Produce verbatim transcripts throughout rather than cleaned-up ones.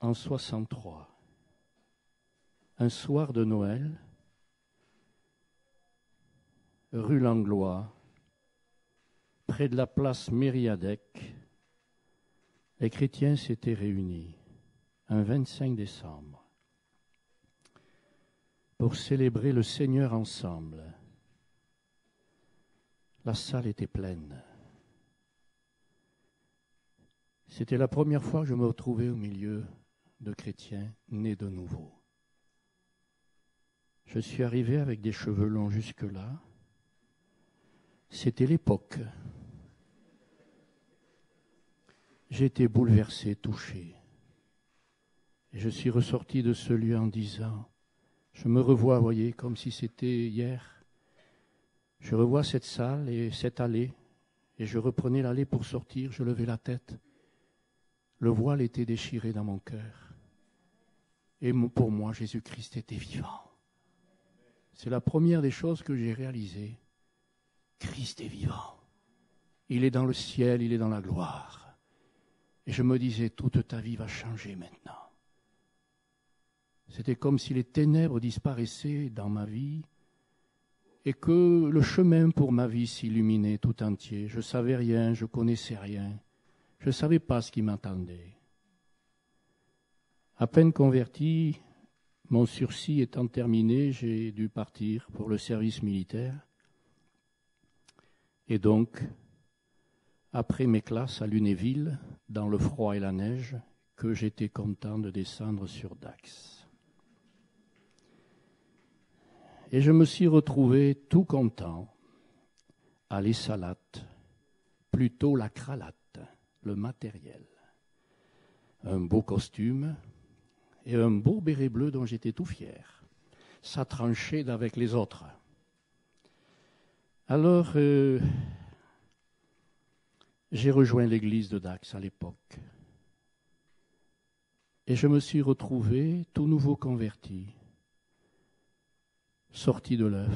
en soixante-trois, un soir de Noël, rue Langlois, près de la place Mériadec, les chrétiens s'étaient réunis un vingt-cinq décembre pour célébrer le Seigneur ensemble. La salle était pleine. C'était la première fois que je me retrouvais au milieu de chrétiens nés de nouveau. Je suis arrivé avec des cheveux longs jusque-là. C'était l'époque. J'ai été bouleversé, touché. Et je suis ressorti de ce lieu en disant, je me revois, vous voyez, comme si c'était hier. Je revois cette salle et cette allée, et je reprenais l'allée pour sortir, je levais la tête. Le voile était déchiré dans mon cœur. Et pour moi, Jésus-Christ était vivant. C'est la première des choses que j'ai réalisées. Christ est vivant. Il est dans le ciel, il est dans la gloire. Et je me disais, toute ta vie va changer maintenant. C'était comme si les ténèbres disparaissaient dans ma vie et que le chemin pour ma vie s'illuminait tout entier. Je ne savais rien, je ne connaissais rien. Je ne savais pas ce qui m'attendait. À peine converti, mon sursis étant terminé, j'ai dû partir pour le service militaire. Et donc, après mes classes à Lunéville, dans le froid et la neige, que j'étais content de descendre sur Dax. Et je me suis retrouvé tout content à l'Essalate, plutôt la cralate, le matériel. Un beau costume et un beau béret bleu dont j'étais tout fier. Ça tranchait d'avec les autres. Alors, euh, j'ai rejoint l'église de Dax à l'époque. Et je me suis retrouvé tout nouveau converti, sorti de l'œuf,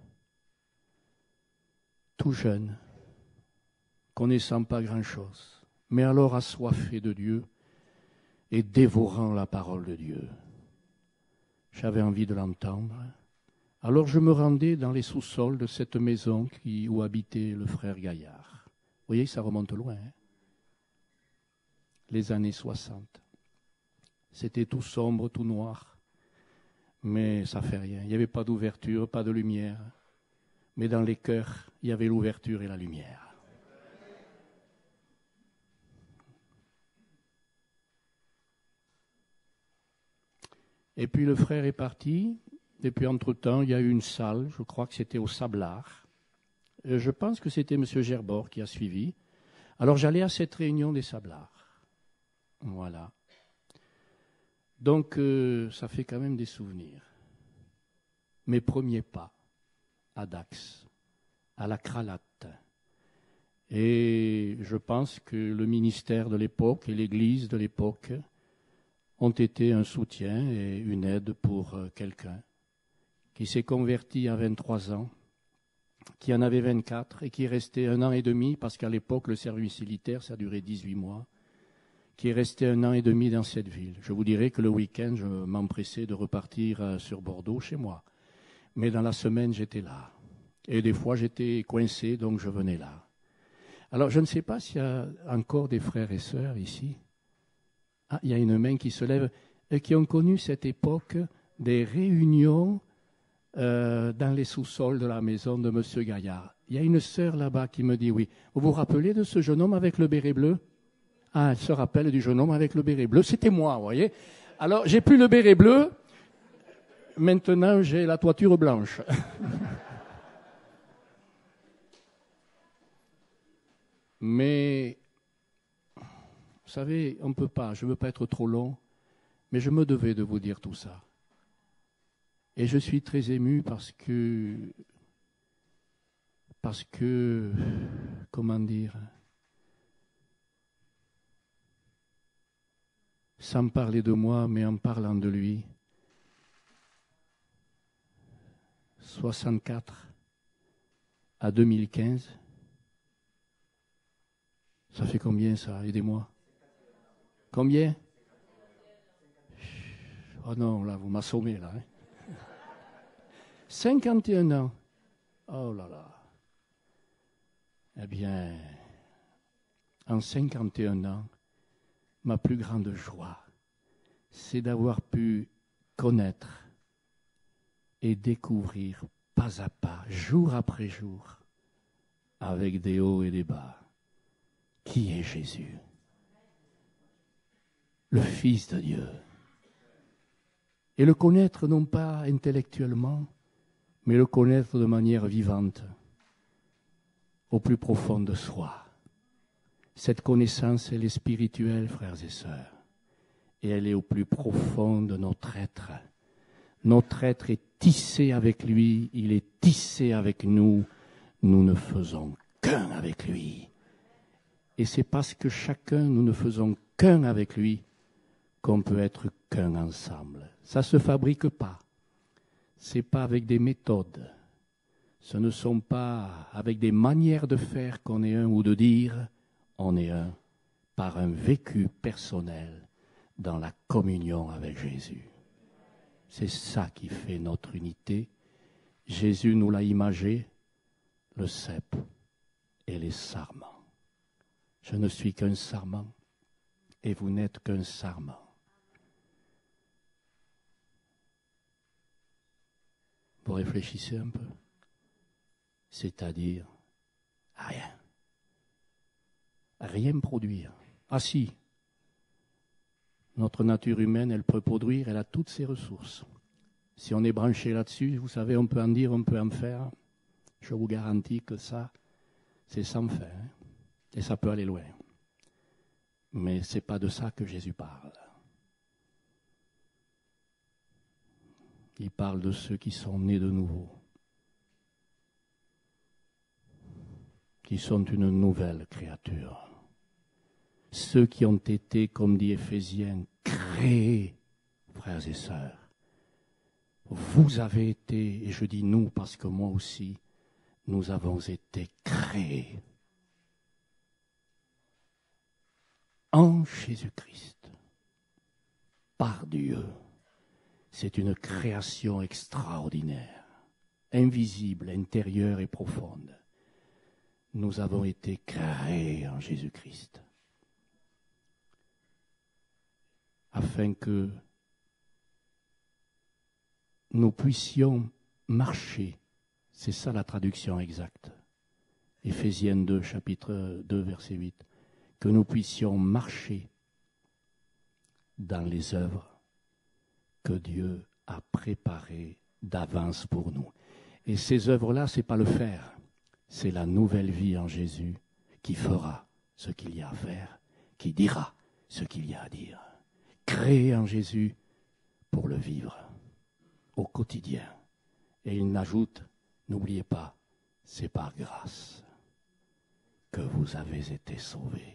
tout jeune, connaissant pas grand-chose, mais alors assoiffé de Dieu et dévorant la parole de Dieu. J'avais envie de l'entendre. Alors je me rendais dans les sous-sols de cette maison qui, où habitait le frère Gaillard. Vous voyez, ça remonte loin, hein, les années soixante. C'était tout sombre, tout noir. Mais ça fait rien. Il n'y avait pas d'ouverture, pas de lumière. Mais dans les cœurs, il y avait l'ouverture et la lumière. Et puis le frère est parti. Et puis entre-temps, il y a eu une salle, je crois que c'était au Sablard. Je pense que c'était M. Gerbord qui a suivi. Alors j'allais à cette réunion des Sablards. Voilà. Donc, euh, ça fait quand même des souvenirs. Mes premiers pas à Dax, à la cralate. Et je pense que le ministère de l'époque et l'Église de l'époque ont été un soutien et une aide pour euh, quelqu'un qui s'est converti à vingt-trois ans, qui en avait vingt-quatre et qui est resté un an et demi, parce qu'à l'époque, le service militaire, ça durait dix-huit mois. Qui est resté un an et demi dans cette ville. Je vous dirais que le week-end, je m'empressais de repartir sur Bordeaux, chez moi. Mais dans la semaine, j'étais là. Et des fois, j'étais coincé, donc je venais là. Alors, je ne sais pas s'il y a encore des frères et sœurs ici. Ah, il y a une main qui se lève, et qui ont connu cette époque des réunions euh, dans les sous-sols de la maison de M. Gaillard. Il y a une sœur là-bas qui me dit oui. Vous vous rappelez de ce jeune homme avec le béret bleu ? Ah, elle se rappelle du jeune homme avec le béret bleu. C'était moi, vous voyez. Alors, j'ai plus le béret bleu. Maintenant, j'ai la toiture blanche. Mais, vous savez, on ne peut pas, je ne veux pas être trop long, mais je me devais de vous dire tout ça. Et je suis très ému parce que, parce que, comment dire, sans parler de moi, mais en parlant de lui. soixante-quatre à deux mille quinze. Ça fait combien ça? Aidez-moi. Combien? Oh non, là, vous m'assommez, là. Hein. cinquante et un ans. Oh là là. Eh bien, en cinquante et un ans, ma plus grande joie, c'est d'avoir pu connaître et découvrir pas à pas, jour après jour, avec des hauts et des bas, qui est Jésus, le Fils de Dieu. Et le connaître non pas intellectuellement, mais le connaître de manière vivante, au plus profond de soi. Cette connaissance, elle est spirituelle, frères et sœurs, et elle est au plus profond de notre être. Notre être est tissé avec lui, il est tissé avec nous, nous ne faisons qu'un avec lui. Et c'est parce que chacun, nous ne faisons qu'un avec lui, qu'on peut être qu'un ensemble. Ça ne se fabrique pas. Ce n'est pas avec des méthodes. Ce ne sont pas avec des manières de faire qu'on est un ou de dire on est un, par un vécu personnel dans la communion avec Jésus. C'est ça qui fait notre unité. Jésus nous l'a imagé, le cep et les sarments. Je ne suis qu'un sarment et vous n'êtes qu'un sarment. Vous réfléchissez un peu, c'est-à-dire à rien. Rien produire. Ah si, notre nature humaine, elle peut produire, elle a toutes ses ressources. Si on est branché là-dessus, vous savez, on peut en dire, on peut en faire. Je vous garantis que ça, c'est sans fin. Hein, et ça peut aller loin. Mais ce n'est pas de ça que Jésus parle. Il parle de ceux qui sont nés de nouveau, qui sont une nouvelle créature. Ceux qui ont été, comme dit Éphésiens, créés, frères et sœurs. Vous avez été, et je dis nous parce que moi aussi, nous avons été créés en Jésus-Christ, par Dieu. C'est une création extraordinaire, invisible, intérieure et profonde. Nous avons été créés en Jésus-Christ, afin que nous puissions marcher. C'est ça la traduction exacte. Éphésiens deux, chapitre deux, verset huit. Que nous puissions marcher dans les œuvres que Dieu a préparées d'avance pour nous. Et ces œuvres-là, ce n'est pas le faire, c'est la nouvelle vie en Jésus qui fera ce qu'il y a à faire, qui dira ce qu'il y a à dire. Créé en Jésus pour le vivre au quotidien. Et il n'ajoute, n'oubliez pas, c'est par grâce que vous avez été sauvés.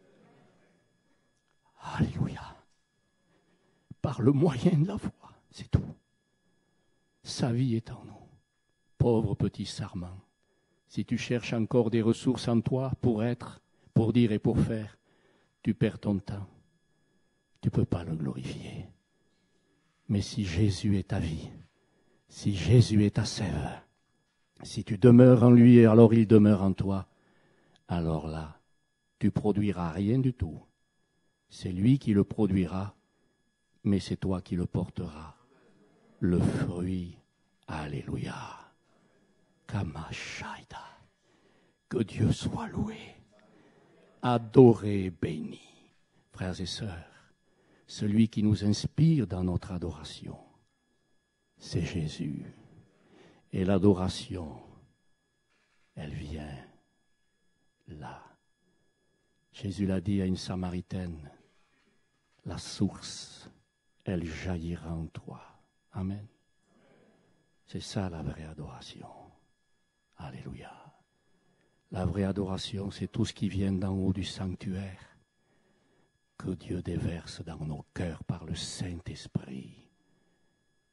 Alléluia. Par le moyen de la foi, c'est tout. Sa vie est en nous. Pauvre petit sarment, si tu cherches encore des ressources en toi pour être, pour dire et pour faire, tu perds ton temps. Tu ne peux pas le glorifier. Mais si Jésus est ta vie, si Jésus est ta sève, si tu demeures en lui et alors il demeure en toi, alors là, tu produiras rien du tout. C'est lui qui le produira, mais c'est toi qui le porteras. Le fruit, alléluia. Kamashaïda. Que Dieu soit loué, adoré, béni. Frères et sœurs, celui qui nous inspire dans notre adoration, c'est Jésus. Et l'adoration, elle vient là. Jésus l'a dit à une Samaritaine, la source, elle jaillira en toi. Amen. C'est ça la vraie adoration. Alléluia. La vraie adoration, c'est tout ce qui vient d'en haut du sanctuaire, que Dieu déverse dans nos cœurs par le Saint-Esprit.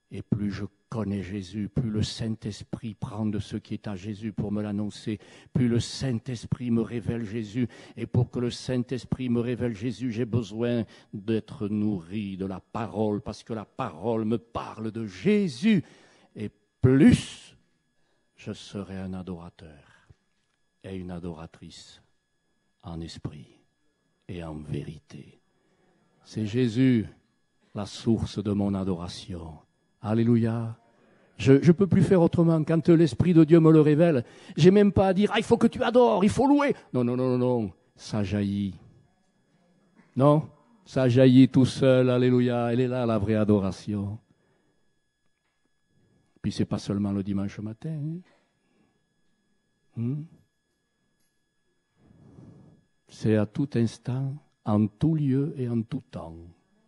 Et plus je connais Jésus, plus le Saint-Esprit prend de ce qui est à Jésus pour me l'annoncer, plus le Saint-Esprit me révèle Jésus. Et pour que le Saint-Esprit me révèle Jésus, j'ai besoin d'être nourri de la parole, parce que la parole me parle de Jésus. Et plus je serai un adorateur et une adoratrice en esprit et en vérité. C'est Jésus, la source de mon adoration. Alléluia. Je ne peux plus faire autrement. Quand l'Esprit de Dieu me le révèle, j'ai même pas à dire « Ah, il faut que tu adores, il faut louer ». Non, non, non, non, non. Ça jaillit. Non, ça jaillit tout seul. Alléluia. Elle est là, la vraie adoration. Puis c'est pas seulement le dimanche matin. Hein. Hmm? C'est à tout instant, en tout lieu et en tout temps.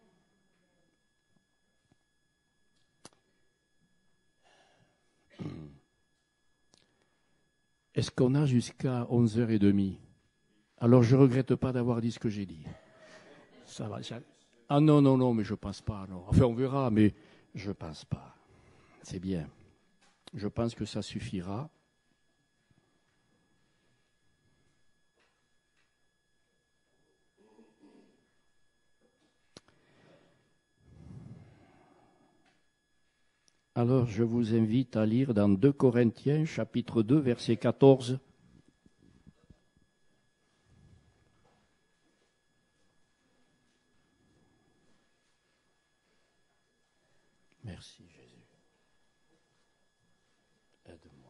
Est-ce qu'on a jusqu'à onze heures trente? Alors je ne regrette pas d'avoir dit ce que j'ai dit. Ça va. Ça... Ah non, non, non, mais je ne pense pas. Non. Enfin, on verra, mais je ne pense pas. C'est bien. Je pense que ça suffira. Alors, je vous invite à lire dans deux Corinthiens, chapitre deux, verset quatorze. Merci, Jésus. Aide-moi,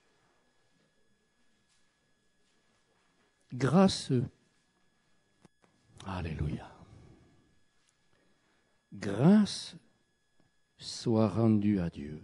Jésus. Grâce. Alléluia. Grâce soit rendue à Dieu.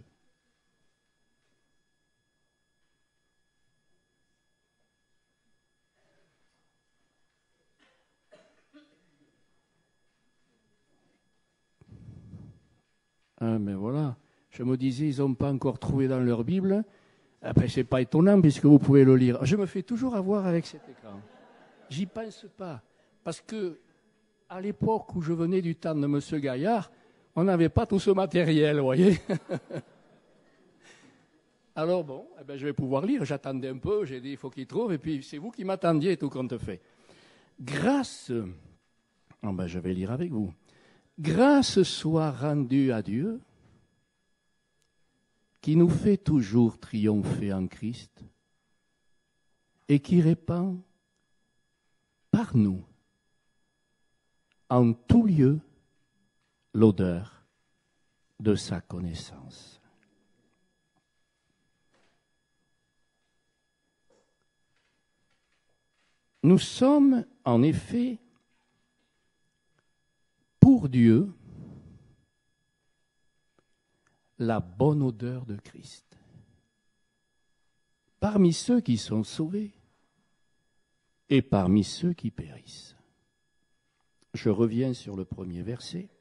Ah, mais voilà, je me disais, ils n'ont pas encore trouvé dans leur Bible. Après, ce n'est pas étonnant puisque vous pouvez le lire. Je me fais toujours avoir avec cet écran. J'y pense pas. Parce que, à l'époque où je venais du temps de M. Gaillard, on n'avait pas tout ce matériel, vous voyez. Alors bon, eh ben, je vais pouvoir lire. J'attendais un peu, j'ai dit, il faut qu'il trouve. Et puis, c'est vous qui m'attendiez, tout compte fait. Grâce, oh ben, je vais lire avec vous. Grâce soit rendue à Dieu, qui nous fait toujours triompher en Christ et qui répand par nous, en tout lieu, l'odeur de sa connaissance. Nous sommes, en effet, pour Dieu, la bonne odeur de Christ. Parmi ceux qui sont sauvés et parmi ceux qui périssent. Je reviens sur le premier verset.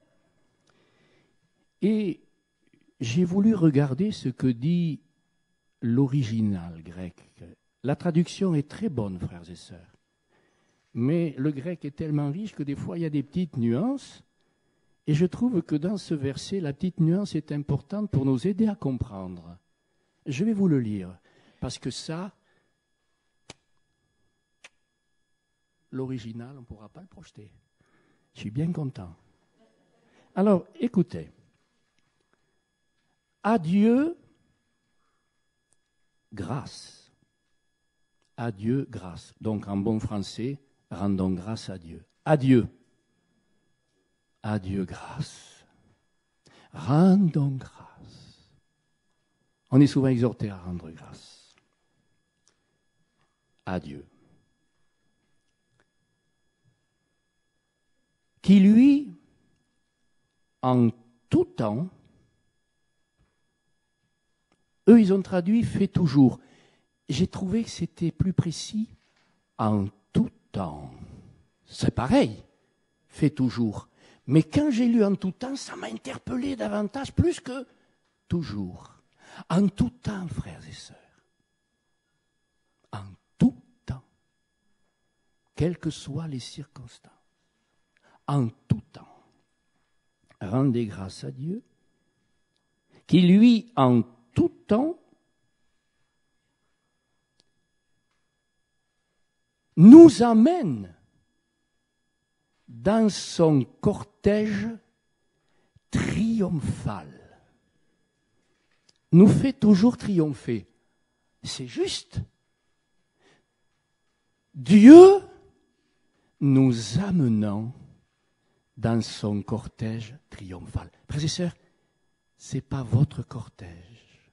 Et j'ai voulu regarder ce que dit l'original grec. La traduction est très bonne, frères et sœurs. Mais le grec est tellement riche que des fois, il y a des petites nuances. Et je trouve que dans ce verset, la petite nuance est importante pour nous aider à comprendre. Je vais vous le lire, parce que ça, l'original, on ne pourra pas le projeter. Je suis bien content. Alors, écoutez. À Dieu, grâce. À Dieu, grâce. Donc, en bon français, rendons grâce à Dieu. À Dieu. À Dieu, grâce. Rendons grâce. On est souvent exhorté à rendre grâce. À Dieu. Qui, lui, en tout temps, eux, ils ont traduit « fait toujours ». J'ai trouvé que c'était plus précis. En tout temps. C'est pareil. Fait toujours. Mais quand j'ai lu en tout temps, ça m'a interpellé davantage, plus que toujours. En tout temps, frères et sœurs. En tout temps. Quelles que soient les circonstances. En tout temps. Rendez grâce à Dieu, qui lui, en tout temps, nous amène dans son cortège triomphal, nous fait toujours triompher. C'est juste. Dieu nous amenant dans son cortège triomphal. Frères et sœurs, ce n'est pas votre cortège.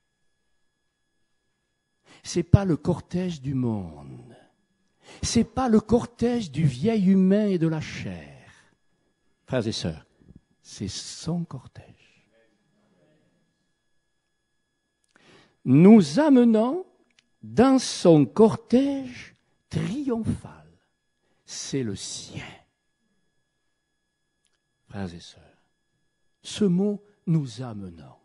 Ce n'est pas le cortège du monde. Ce n'est pas le cortège du vieil humain et de la chair. Frères et sœurs, c'est son cortège. Nous amenant dans son cortège triomphal. C'est le sien. Frères et sœurs, ce mot nous amenant.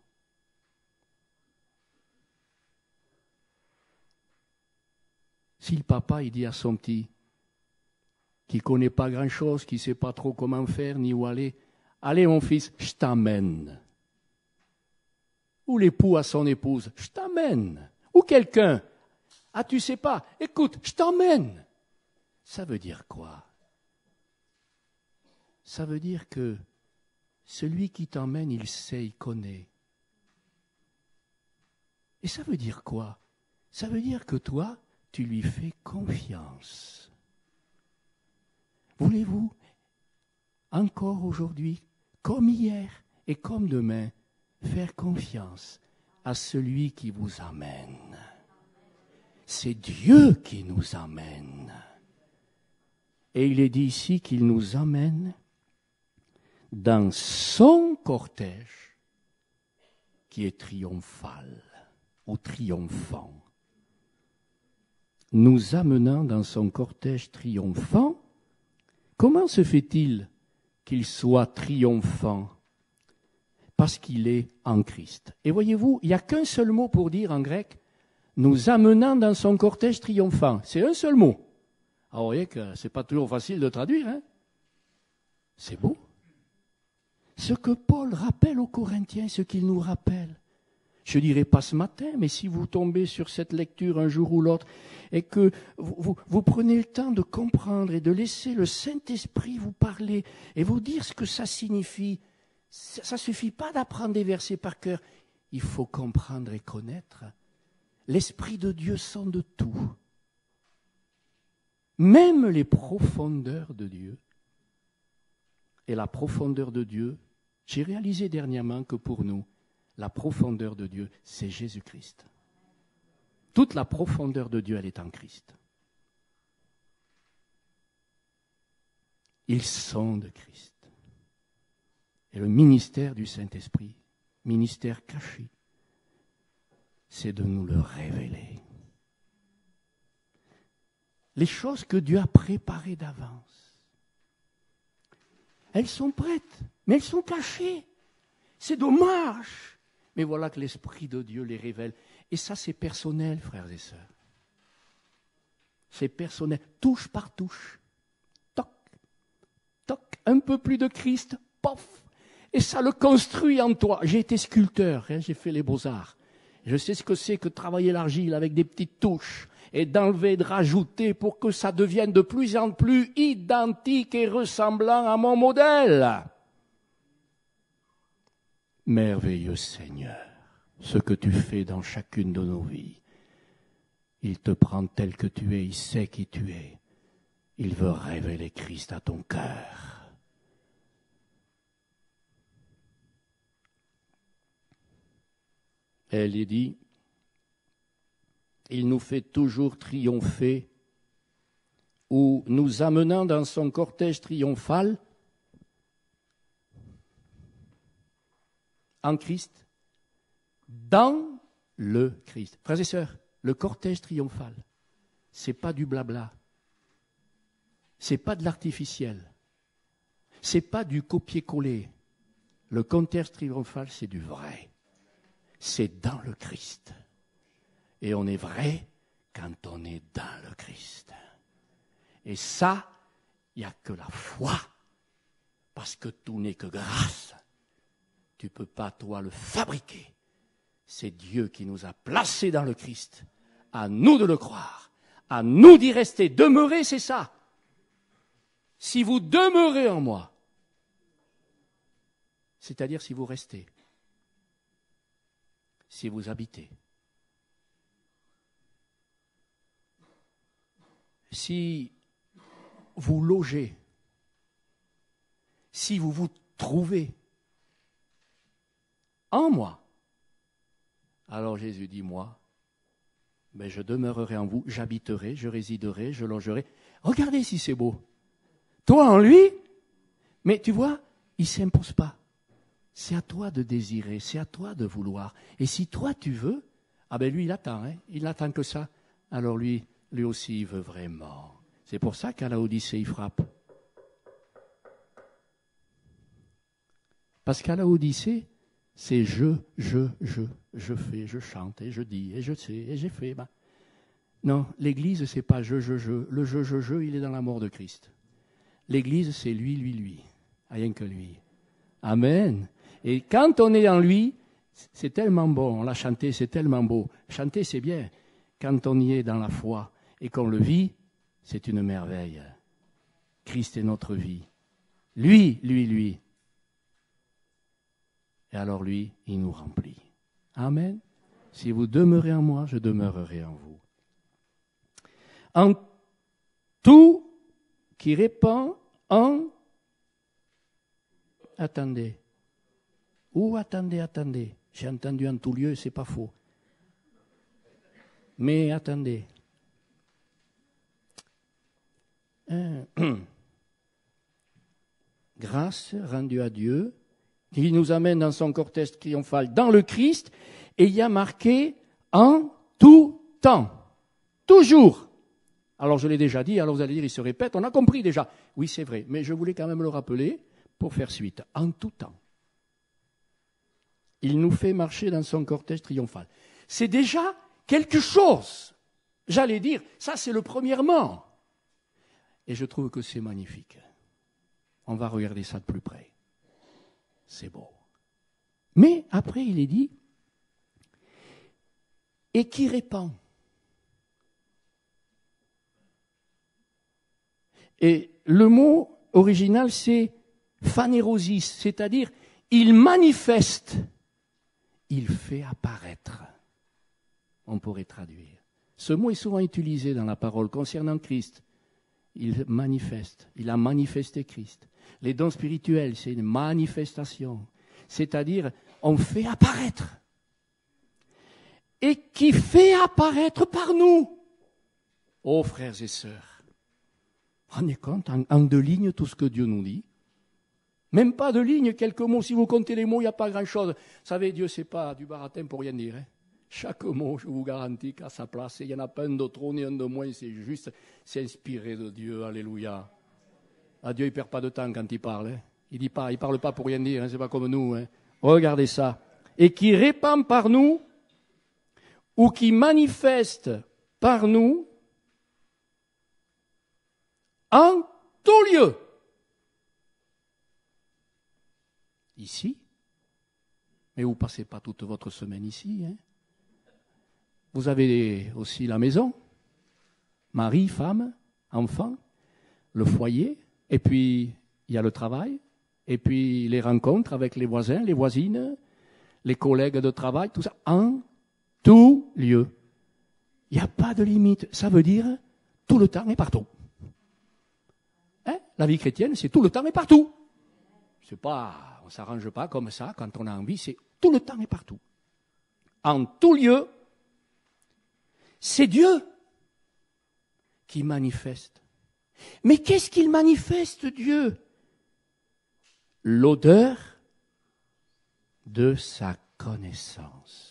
Si le papa il dit à son petit, qui ne connaît pas grand-chose, qui ne sait pas trop comment faire ni où aller, allez mon fils, je t'amène. Ou l'époux à son épouse, je t'amène. Ou quelqu'un, ah tu sais pas, écoute, je t'emmène. Ça veut dire quoi? Ça veut dire que celui qui t'emmène, il sait, il connaît. Et ça veut dire quoi? Ça veut dire que toi, tu lui fais confiance. Voulez-vous, encore aujourd'hui, comme hier et comme demain, faire confiance à celui qui vous amène? C'est Dieu qui nous amène. Et il est dit ici qu'il nous amène dans son cortège qui est triomphal ou triomphant. Nous amenant dans son cortège triomphant, comment se fait-il qu'il soit triomphant? Parce qu'il est en Christ. Et voyez-vous, il n'y a qu'un seul mot pour dire en grec, nous amenant dans son cortège triomphant. C'est un seul mot. Alors vous voyez que ce n'est pas toujours facile de traduire, hein? C'est beau. Ce que Paul rappelle aux Corinthiens, ce qu'il nous rappelle. Je ne dirais pas ce matin, mais si vous tombez sur cette lecture un jour ou l'autre, et que vous, vous, vous prenez le temps de comprendre et de laisser le Saint-Esprit vous parler et vous dire ce que ça signifie, ça ne suffit pas d'apprendre des versets par cœur. Il faut comprendre et connaître. L'Esprit de Dieu sonde tout. Même les profondeurs de Dieu. Et la profondeur de Dieu, j'ai réalisé dernièrement que pour nous, la profondeur de Dieu, c'est Jésus-Christ. Toute la profondeur de Dieu, elle est en Christ. Ils sont de Christ. Et le ministère du Saint-Esprit, ministère caché, c'est de nous le révéler. Les choses que Dieu a préparées d'avance, elles sont prêtes, mais elles sont cachées. C'est dommage. Mais voilà que l'Esprit de Dieu les révèle. Et ça, c'est personnel, frères et sœurs. C'est personnel, touche par touche. Toc, toc, un peu plus de Christ, pof. Et ça le construit en toi. J'ai été sculpteur, hein, j'ai fait les beaux-arts. Je sais ce que c'est que travailler l'argile avec des petites touches et d'enlever, de rajouter pour que ça devienne de plus en plus identique et ressemblant à mon modèle. Merveilleux Seigneur, ce que tu fais dans chacune de nos vies. Il te prend tel que tu es, il sait qui tu es. Il veut révéler Christ à ton cœur. Elle est dit, il nous fait toujours triompher, ou nous amenant dans son cortège triomphal, en Christ, dans le Christ. Frères et sœurs, le cortège triomphal, ce n'est pas du blabla, ce n'est pas de l'artificiel, ce n'est pas du copier-coller. Le cortège triomphal, c'est du vrai. C'est dans le Christ. Et on est vrai quand on est dans le Christ. Et ça, il n'y a que la foi, parce que tout n'est que grâce. Tu ne peux pas, toi, le fabriquer. C'est Dieu qui nous a placés dans le Christ. À nous de le croire. À nous d'y rester. Demeurer, c'est ça. Si vous demeurez en moi, c'est-à-dire si vous restez, si vous habitez, si vous logez, si vous vous trouvez en moi, alors Jésus dit, moi, ben je demeurerai en vous, j'habiterai, je résiderai, je logerai. Regardez si c'est beau. Toi en lui, mais tu vois, il ne s'impose pas. C'est à toi de désirer, c'est à toi de vouloir. Et si toi tu veux, ah ben lui il attend, hein, il n'attend que ça. Alors lui, lui aussi il veut vraiment. C'est pour ça qu'à la Odyssée il frappe. Parce qu'à la Odyssée, c'est je, je, je, je fais, je chante, et je dis, et je sais, et j'ai fait. Ben. Non, l'Église, c'est pas je, je, je. Le je, je, je, il est dans la mort de Christ. L'Église, c'est lui, lui, lui. Rien que lui. Amen. Et quand on est en lui, c'est tellement bon. On l'a chanté, c'est tellement beau. Chanter, c'est bien. Quand on y est dans la foi et qu'on le vit, c'est une merveille. Christ est notre vie. Lui, lui, lui. Et alors lui, il nous remplit. Amen. Si vous demeurez en moi, je demeurerai en vous. En tout qui répand en... Attendez. Ou attendez, attendez. J'ai entendu en tout lieu, c'est pas faux. Mais attendez. Euh, grâce rendue à Dieu, qui nous amène dans son cortège triomphal dans le Christ, et il y a marqué en tout temps. Toujours. Alors je l'ai déjà dit, alors vous allez dire, il se répète, on a compris déjà. Oui, c'est vrai, mais je voulais quand même le rappeler pour faire suite. En tout temps. Il nous fait marcher dans son cortège triomphal. C'est déjà quelque chose. J'allais dire, ça c'est le premièrement. Et je trouve que c'est magnifique. On va regarder ça de plus près. C'est beau. Mais après, il est dit, et qui répand. Et le mot original, c'est phanérosis, c'est-à-dire, il manifeste, il fait apparaître. On pourrait traduire. Ce mot est souvent utilisé dans la parole concernant Christ. Il manifeste, il a manifesté Christ. Les dons spirituels, c'est une manifestation. C'est-à-dire, on fait apparaître. Et qui fait apparaître par nous. Oh, frères et sœurs, rendez compte, en, en deux lignes, tout ce que Dieu nous dit. Même pas de lignes, quelques mots. Si vous comptez les mots, il n'y a pas grand-chose. Vous savez, Dieu, c'est pas du baratin pour rien dire. Hein. Chaque mot, je vous garantis qu'à sa place, il n'y en a pas un de trop ni un de moins, c'est juste, c'est inspiré de Dieu, alléluia. Ah, Dieu, il ne perd pas de temps quand il parle. Hein. Il dit pas, il parle pas pour rien dire, hein, c'est pas comme nous. Hein. Regardez ça. Et qui répand par nous, ou qui manifeste par nous, en tout lieu. Ici, mais vous ne passez pas toute votre semaine ici. Hein. Vous avez aussi la maison, mari, femme, enfants, le foyer, et puis il y a le travail, et puis les rencontres avec les voisins, les voisines, les collègues de travail, tout ça, en tout lieu. Il n'y a pas de limite. Ça veut dire tout le temps et partout. Hein? La vie chrétienne, c'est tout le temps et partout. C'est pas, on ne s'arrange pas comme ça quand on a envie, c'est tout le temps et partout. En tout lieu, c'est Dieu qui manifeste. Mais qu'est-ce qu'il manifeste, Dieu? L'odeur de sa connaissance.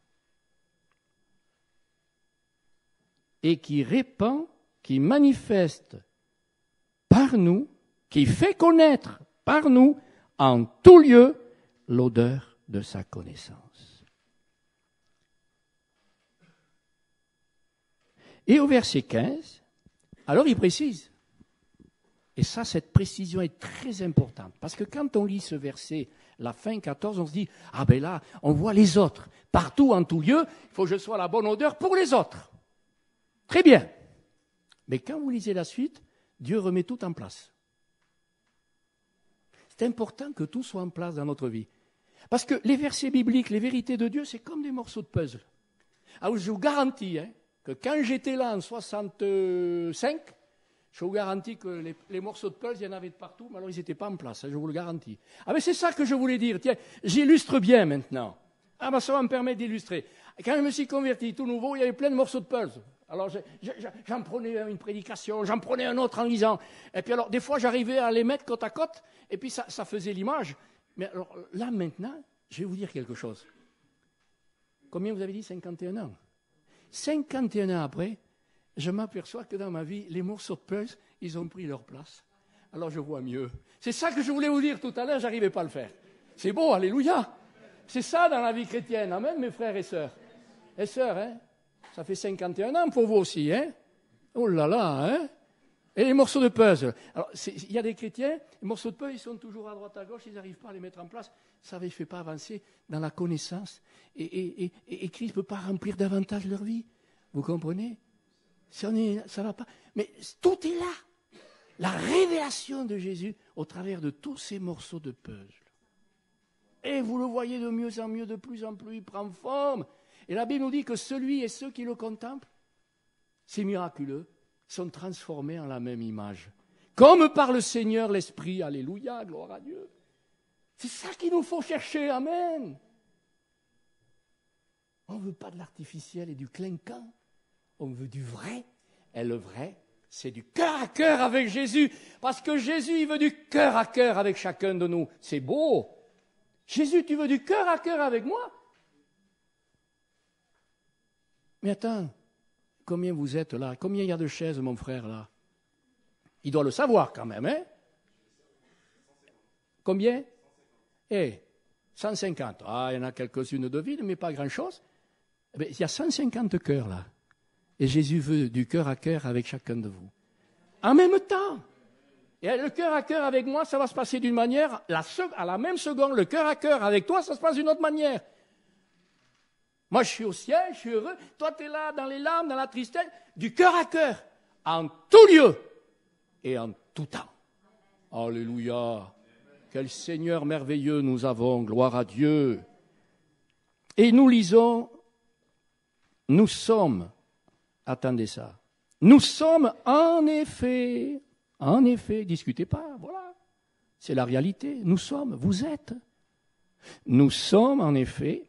Et qui répand, qui manifeste par nous, qui fait connaître par nous, en tout lieu, l'odeur de sa connaissance. Et au verset quinze, alors il précise, Et ça, cette précision est très importante. Parce que quand on lit ce verset, la fin quatorze, on se dit, ah ben là, on voit les autres. Partout, en tout lieu, il faut que je sois la bonne odeur pour les autres. Très bien. Mais quand vous lisez la suite, Dieu remet tout en place. C'est important que tout soit en place dans notre vie. Parce que les versets bibliques, les vérités de Dieu, c'est comme des morceaux de puzzle. Alors je vous garantis hein, que quand j'étais là en soixante-cinq, je vous garantis que les, les morceaux de puzzle, il y en avait de partout, mais alors ils n'étaient pas en place, hein, je vous le garantis. Ah mais c'est ça que je voulais dire. Tiens, j'illustre bien maintenant. Ah ben ça va me permettre d'illustrer. Quand je me suis converti tout nouveau, il y avait plein de morceaux de puzzle. Alors je, je, j'en prenais une prédication, j'en prenais un autre en lisant. Et puis alors des fois j'arrivais à les mettre côte à côte, et puis ça, ça faisait l'image. Mais alors là maintenant, je vais vous dire quelque chose. Combien vous avez dit? cinquante et un ans. cinquante et un ans après, je m'aperçois que dans ma vie, les morceaux de puzzle, ils ont pris leur place. Alors je vois mieux. C'est ça que je voulais vous dire tout à l'heure, j'arrivais pas à le faire. C'est beau, alléluia. C'est ça dans la vie chrétienne. Amen, mes frères et sœurs. Et sœurs, hein? Ça fait cinquante et un ans pour vous aussi, hein? Oh là là, hein? Et les morceaux de puzzle. Alors, il y a des chrétiens, les morceaux de puzzle, ils sont toujours à droite, à gauche, ils n'arrivent pas à les mettre en place. Ça ne les fait pas avancer dans la connaissance. Et, et, et, et Christ ne peut pas remplir davantage leur vie. Vous comprenez? Si on est, ça va pas. Mais tout est là. La révélation de Jésus au travers de tous ces morceaux de puzzle. Et vous le voyez de mieux en mieux, de plus en plus, il prend forme. Et la Bible nous dit que celui et ceux qui le contemplent, c'est miraculeux, sont transformés en la même image. Comme par le Seigneur l'Esprit, alléluia, gloire à Dieu. C'est ça qu'il nous faut chercher, amen. On ne veut pas de l'artificiel et du clinquant, on veut du vrai. Et le vrai, c'est du cœur à cœur avec Jésus. Parce que Jésus, il veut du cœur à cœur avec chacun de nous. C'est beau. Jésus, tu veux du cœur à cœur avec moi? Mais attends, combien vous êtes là? Combien il y a de chaises, mon frère, là? Il doit le savoir quand même, hein? Combien? Eh, cent cinquante. Ah, il y en a quelques-unes de vides, mais pas grand-chose. Eh bien, il y a cent cinquante cœurs, là. Et Jésus veut du cœur à cœur avec chacun de vous. En même temps. Et le cœur à cœur avec moi, ça va se passer d'une manière, la sec- à la même seconde, le cœur à cœur avec toi, ça se passe d'une autre manière. Moi, je suis au ciel, je suis heureux. Toi, tu es là, dans les larmes, dans la tristesse, du cœur à cœur, en tout lieu et en tout temps. Alléluia. Quel Seigneur merveilleux nous avons, gloire à Dieu. Et nous lisons, nous sommes, attendez ça, nous sommes en effet, en effet, discutez pas, voilà, c'est la réalité, nous sommes, vous êtes. Nous sommes en effet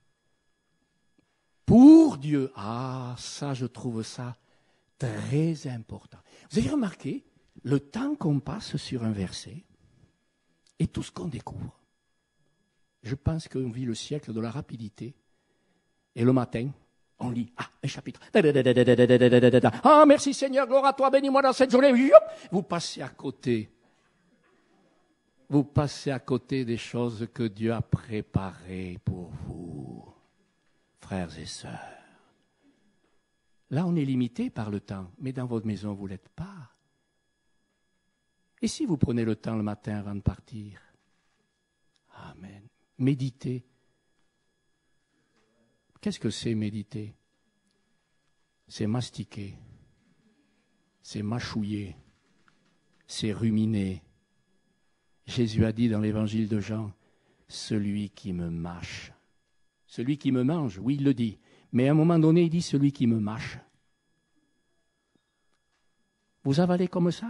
pour Dieu. Ah, ça, je trouve ça très important. Vous avez remarqué le temps qu'on passe sur un verset et tout ce qu'on découvre. Je pense qu'on vit le siècle de la rapidité. Et le matin, on lit, ah, un chapitre. Ah, merci Seigneur, gloire à toi, bénis-moi dans cette journée. Vous passez à côté. Vous passez à côté des choses que Dieu a préparées pour vous, frères et sœurs. Là, on est limité par le temps, mais dans votre maison, vous ne l'êtes pas. Et si vous prenez le temps le matin avant de partir? Amen. Méditez. Qu'est-ce que c'est méditer? C'est mastiquer, c'est mâchouiller, c'est ruminer. Jésus a dit dans l'évangile de Jean, celui qui me mâche, celui qui me mange, oui, il le dit, mais à un moment donné, il dit celui qui me mâche. Vous avalez comme ça?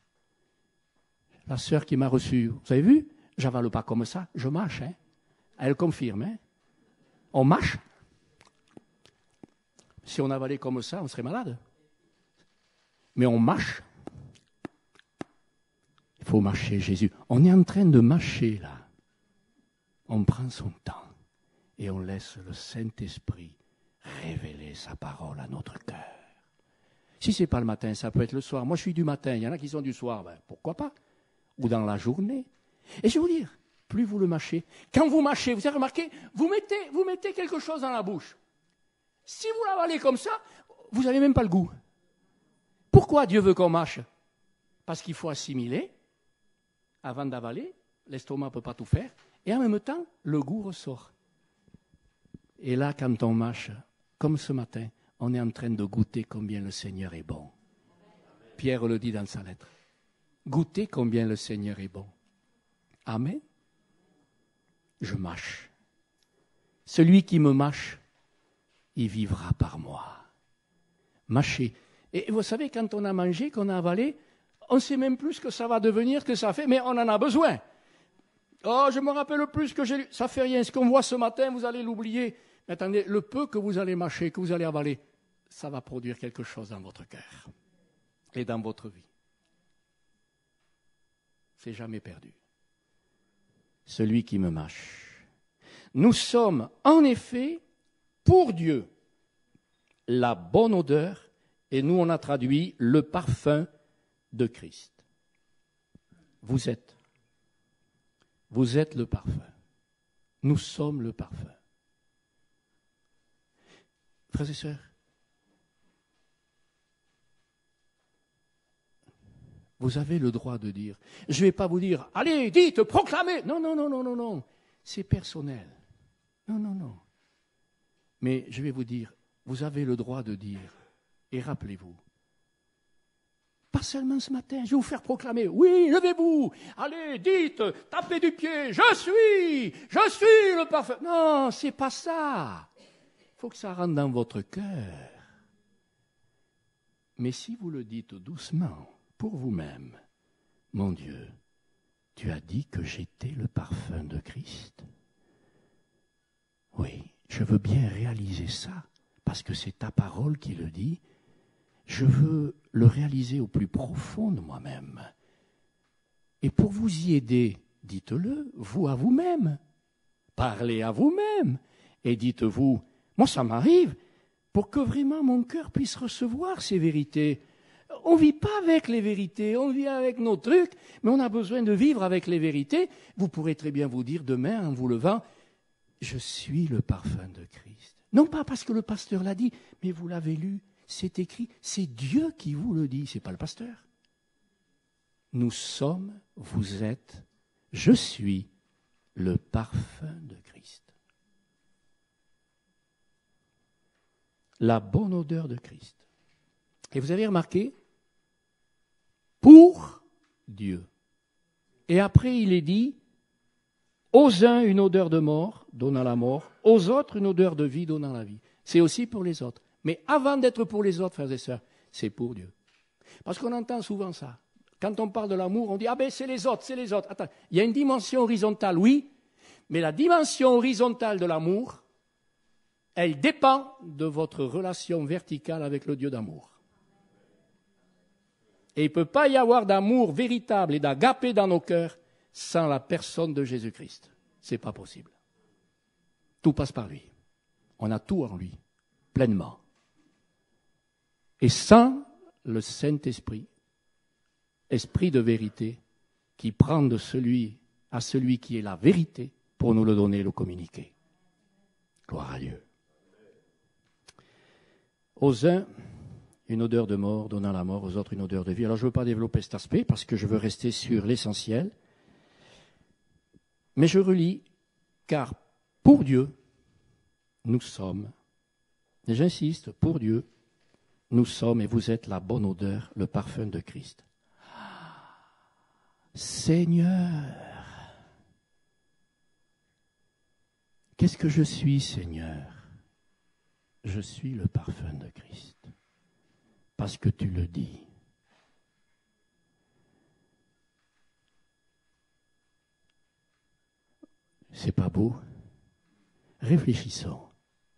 La sœur qui m'a reçu, vous avez vu? J'avale pas comme ça, je mâche. Hein? Elle confirme. Hein? On mâche. Si on avalait comme ça, on serait malade. Mais on mâche. Il faut mâcher Jésus. On est en train de mâcher là. On prend son temps et on laisse le Saint-Esprit révéler sa parole à notre cœur. Si ce n'est pas le matin, ça peut être le soir. Moi, je suis du matin. Il y en a qui sont du soir. Ben, pourquoi pas? Ou dans la journée. Et je vais vous dire, plus vous le mâchez, quand vous mâchez, vous avez remarqué, vous mettez, vous mettez quelque chose dans la bouche. Si vous l'avalez comme ça, vous n'avez même pas le goût. Pourquoi Dieu veut qu'on mâche? parce qu'il faut assimiler avant d'avaler. L'estomac ne peut pas tout faire. Et en même temps, le goût ressort. Et là, quand on mâche, comme ce matin, on est en train de goûter combien le Seigneur est bon. Pierre le dit dans sa lettre. Goûtez combien le Seigneur est bon. Amen. Je mâche. Celui qui me mâche, il vivra par moi. Mâcher. Et vous savez, quand on a mangé, qu'on a avalé, on ne sait même plus ce que ça va devenir, ce que ça fait, mais on en a besoin. Oh, je me rappelle plus que j'ai lu. Ça ne fait rien. Ce qu'on voit ce matin, vous allez l'oublier. Mais attendez, le peu que vous allez mâcher, que vous allez avaler, ça va produire quelque chose dans votre cœur et dans votre vie. C'est jamais perdu. Celui qui me mâche. Nous sommes en effet pour Dieu la bonne odeur, et nous on a traduit le parfum de Christ. Vous êtes, vous êtes le parfum. Nous sommes le parfum. Frères et sœurs, vous avez le droit de dire. Je ne vais pas vous dire, allez, dites, proclamez. Non, non, non, non, non, non. C'est personnel. Non, non, non. Mais je vais vous dire, vous avez le droit de dire, et rappelez-vous, pas seulement ce matin, je vais vous faire proclamer, oui, levez-vous, allez, dites, tapez du pied, je suis, je suis le parfum. Non, c'est pas ça. Il faut que ça rentre dans votre cœur. Mais si vous le dites doucement, pour vous-même, mon Dieu, tu as dit que j'étais le parfum de Christ. Oui, je veux bien réaliser ça, parce que c'est ta parole qui le dit. Je veux le réaliser au plus profond de moi-même. Et pour vous y aider, dites-le, vous à vous-même. Parlez à vous-même. Et dites-vous, moi ça m'arrive, pour que vraiment mon cœur puisse recevoir ces vérités. On ne vit pas avec les vérités, on vit avec nos trucs, mais on a besoin de vivre avec les vérités. Vous pourrez très bien vous dire demain, en vous levant, je suis le parfum de Christ. Non pas parce que le pasteur l'a dit, mais vous l'avez lu, c'est écrit, c'est Dieu qui vous le dit, ce n'est pas le pasteur. Nous sommes, vous êtes, je suis le parfum de Christ. La bonne odeur de Christ. Et vous avez remarqué, pour Dieu. Et après, il est dit, aux uns une odeur de mort, donnant la mort, aux autres une odeur de vie, donnant la vie. C'est aussi pour les autres. Mais avant d'être pour les autres, frères et sœurs, c'est pour Dieu. Parce qu'on entend souvent ça. Quand on parle de l'amour, on dit, ah ben c'est les autres, c'est les autres. Attends, il y a une dimension horizontale, oui, mais la dimension horizontale de l'amour, elle dépend de votre relation verticale avec le Dieu d'amour. Et il ne peut pas y avoir d'amour véritable et d'agapé dans nos cœurs sans la personne de Jésus-Christ. Ce n'est pas possible. Tout passe par lui. On a tout en lui, pleinement. Et sans le Saint-Esprit, esprit de vérité, qui prend de celui à celui qui est la vérité pour nous le donner et le communiquer. Gloire à Dieu. Aux uns, une odeur de mort donnant la mort, aux autres une odeur de vie. Alors je ne veux pas développer cet aspect parce que je veux rester sur l'essentiel. Mais je relis, car pour Dieu, nous sommes, et j'insiste, pour Dieu, nous sommes et vous êtes la bonne odeur, le parfum de Christ. Seigneur, qu'est-ce que je suis, Seigneur? Je suis le parfum de Christ. Parce que tu le dis. C'est pas beau? Réfléchissons.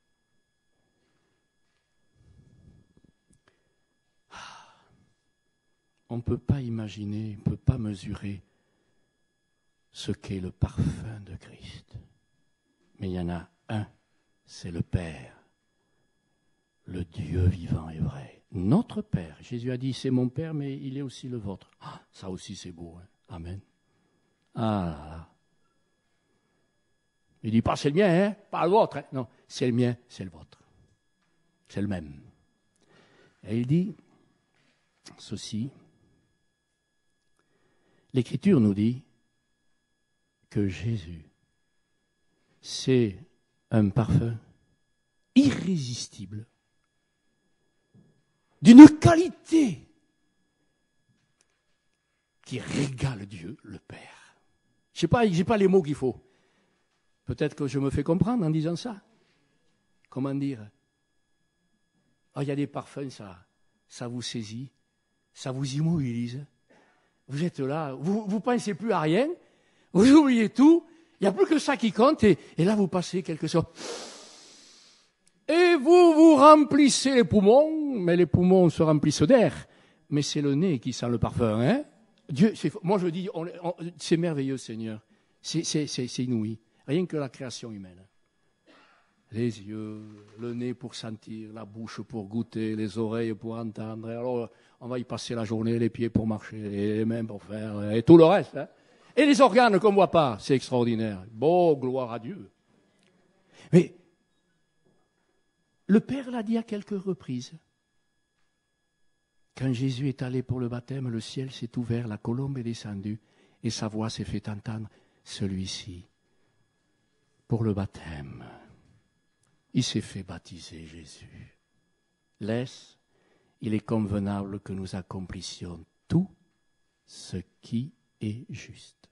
On ne peut pas imaginer, on ne peut pas mesurer ce qu'est le parfum de Christ. Mais il y en a un, c'est le Père, le Dieu vivant et vrai. Notre Père, Jésus a dit, c'est mon Père, mais il est aussi le vôtre. Ah, ça aussi c'est beau, hein? Amen. Ah là là. Il dit pas c'est le mien, hein? Pas le vôtre. Hein? Non, c'est le mien, c'est le vôtre. C'est le même. Et il dit ceci, L'Écriture nous dit que Jésus, c'est un parfum irrésistible, d'une qualité qui régale Dieu, le Père. Je sais pas, j'ai pas les mots qu'il faut. Peut-être que je me fais comprendre en disant ça. Comment dire? Ah, il y a des parfums, ça, ça vous saisit, ça vous immobilise. Vous êtes là, vous ne pensez plus à rien, vous oubliez tout, il n'y a plus que ça qui compte, et, et là vous passez quelque chose. Et vous vous remplissez les poumons, mais les poumons se remplissent d'air. Mais c'est le nez qui sent le parfum, hein? Dieu, c'est, moi je dis, on, on, c'est merveilleux, Seigneur. C'est, c'est, c'est, c'est inouï. Rien que la création humaine. Les yeux, le nez pour sentir, la bouche pour goûter, les oreilles pour entendre. Et alors, on va y passer la journée, les pieds pour marcher, et les mains pour faire, et tout le reste. Hein. Et les organes qu'on ne voit pas, c'est extraordinaire. Bon, gloire à Dieu. Mais le Père l'a dit à quelques reprises. Quand Jésus est allé pour le baptême, le ciel s'est ouvert, la colombe est descendue, et sa voix s'est fait entendre. Celui-ci, pour le baptême, il s'est fait baptiser, Jésus. Laisse, il est convenable que nous accomplissions tout ce qui est juste.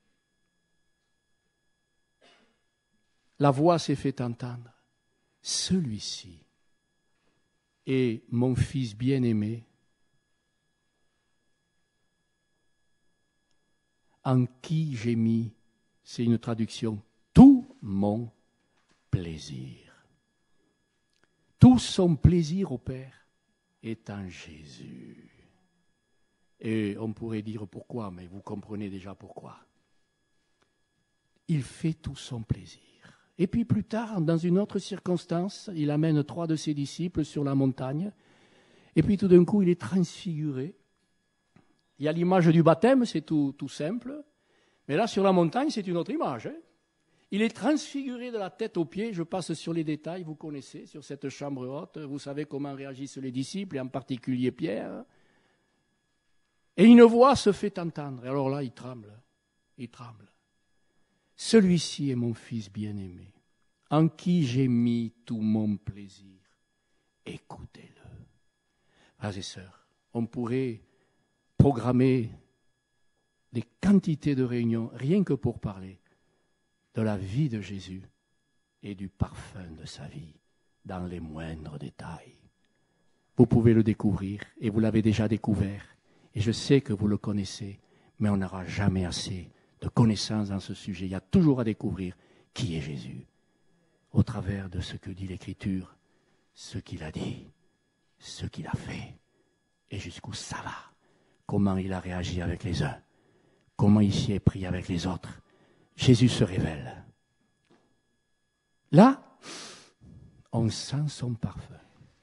La voix s'est fait entendre. Celui-ci est mon fils bien-aimé, en qui j'ai mis, c'est une traduction, tout mon plaisir. Tout son plaisir au Père est en Jésus. Et on pourrait dire pourquoi, mais vous comprenez déjà pourquoi. Il fait tout son plaisir. Et puis plus tard, dans une autre circonstance, il amène trois de ses disciples sur la montagne. Et puis tout d'un coup, il est transfiguré. Il y a l'image du baptême, c'est tout, tout simple. Mais là, sur la montagne, c'est une autre image. Hein. Il est transfiguré de la tête aux pieds. Je passe sur les détails, vous connaissez, sur cette chambre haute. Vous savez comment réagissent les disciples, et en particulier Pierre. Et une voix se fait entendre. Et alors là, il tremble. Il tremble. Celui-ci est mon fils bien-aimé, en qui j'ai mis tout mon plaisir. Écoutez-le. Frères et sœurs, on pourrait programmer des quantités de réunions, rien que pour parler de la vie de Jésus et du parfum de sa vie, dans les moindres détails. Vous pouvez le découvrir, et vous l'avez déjà découvert, et je sais que vous le connaissez, mais on n'aura jamais assez de connaissances dans ce sujet. Il y a toujours à découvrir qui est Jésus, au travers de ce que dit l'Écriture, ce qu'il a dit, ce qu'il a fait, et jusqu'où ça va, comment il a réagi avec les uns, comment il s'y est pris avec les autres. Jésus se révèle. Là, on sent son parfum.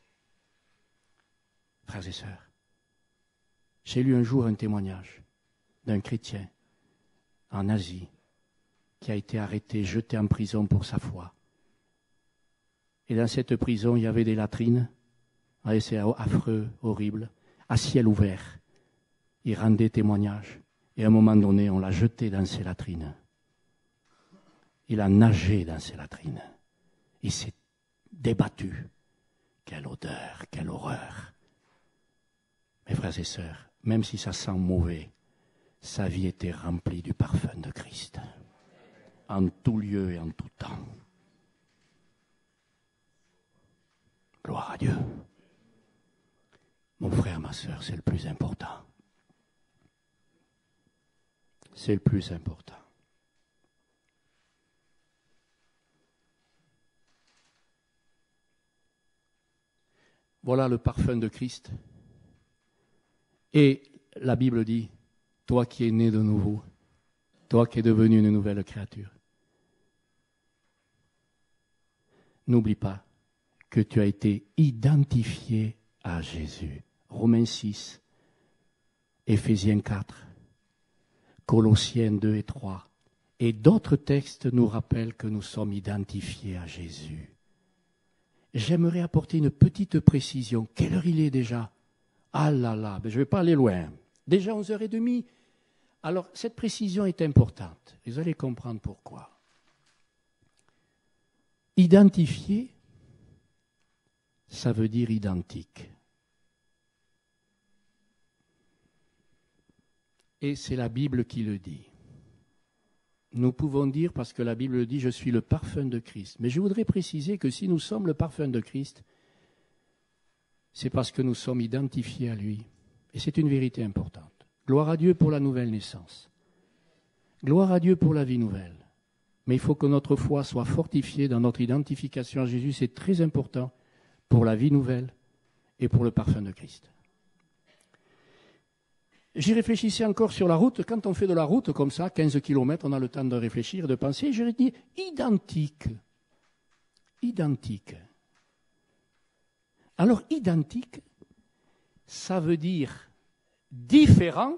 Frères et sœurs, j'ai lu un jour un témoignage d'un chrétien en Asie qui a été arrêté, jeté en prison pour sa foi. Et dans cette prison, il y avait des latrines, c'est affreux, horrible, à ciel ouvert. Il rendait témoignage. Et à un moment donné, on l'a jeté dans ces latrines. Il a nagé dans ces latrines. Il s'est débattu. Quelle odeur, quelle horreur. Mes frères et sœurs, même si ça sent mauvais, sa vie était remplie du parfum de Christ. En tout lieu et en tout temps. Gloire à Dieu. Mon frère, ma sœur, c'est le plus important. C'est le plus important. Voilà le parfum de Christ. Et la Bible dit, toi qui es né de nouveau, toi qui es devenu une nouvelle créature, n'oublie pas que tu as été identifié à Jésus. Romains six, Éphésiens quatre, Colossiens deux et trois. Et d'autres textes nous rappellent que nous sommes identifiés à Jésus. J'aimerais apporter une petite précision. Quelle heure il est déjà? Ah là là, ben je ne vais pas aller loin. Déjà onze heures trente. Alors, cette précision est importante. Et vous allez comprendre pourquoi. Identifier, ça veut dire identique. Et c'est la Bible qui le dit. Nous pouvons dire, parce que la Bible le dit, je suis le parfum de Christ. Mais je voudrais préciser que si nous sommes le parfum de Christ, c'est parce que nous sommes identifiés à lui. Et c'est une vérité importante. Gloire à Dieu pour la nouvelle naissance. Gloire à Dieu pour la vie nouvelle. Mais il faut que notre foi soit fortifiée dans notre identification à Jésus. C'est très important pour la vie nouvelle et pour le parfum de Christ. J'y réfléchissais encore sur la route. Quand on fait de la route comme ça, quinze kilomètres, on a le temps de réfléchir, de penser. Je dis identique. Identique. Alors, identique, ça veut dire différent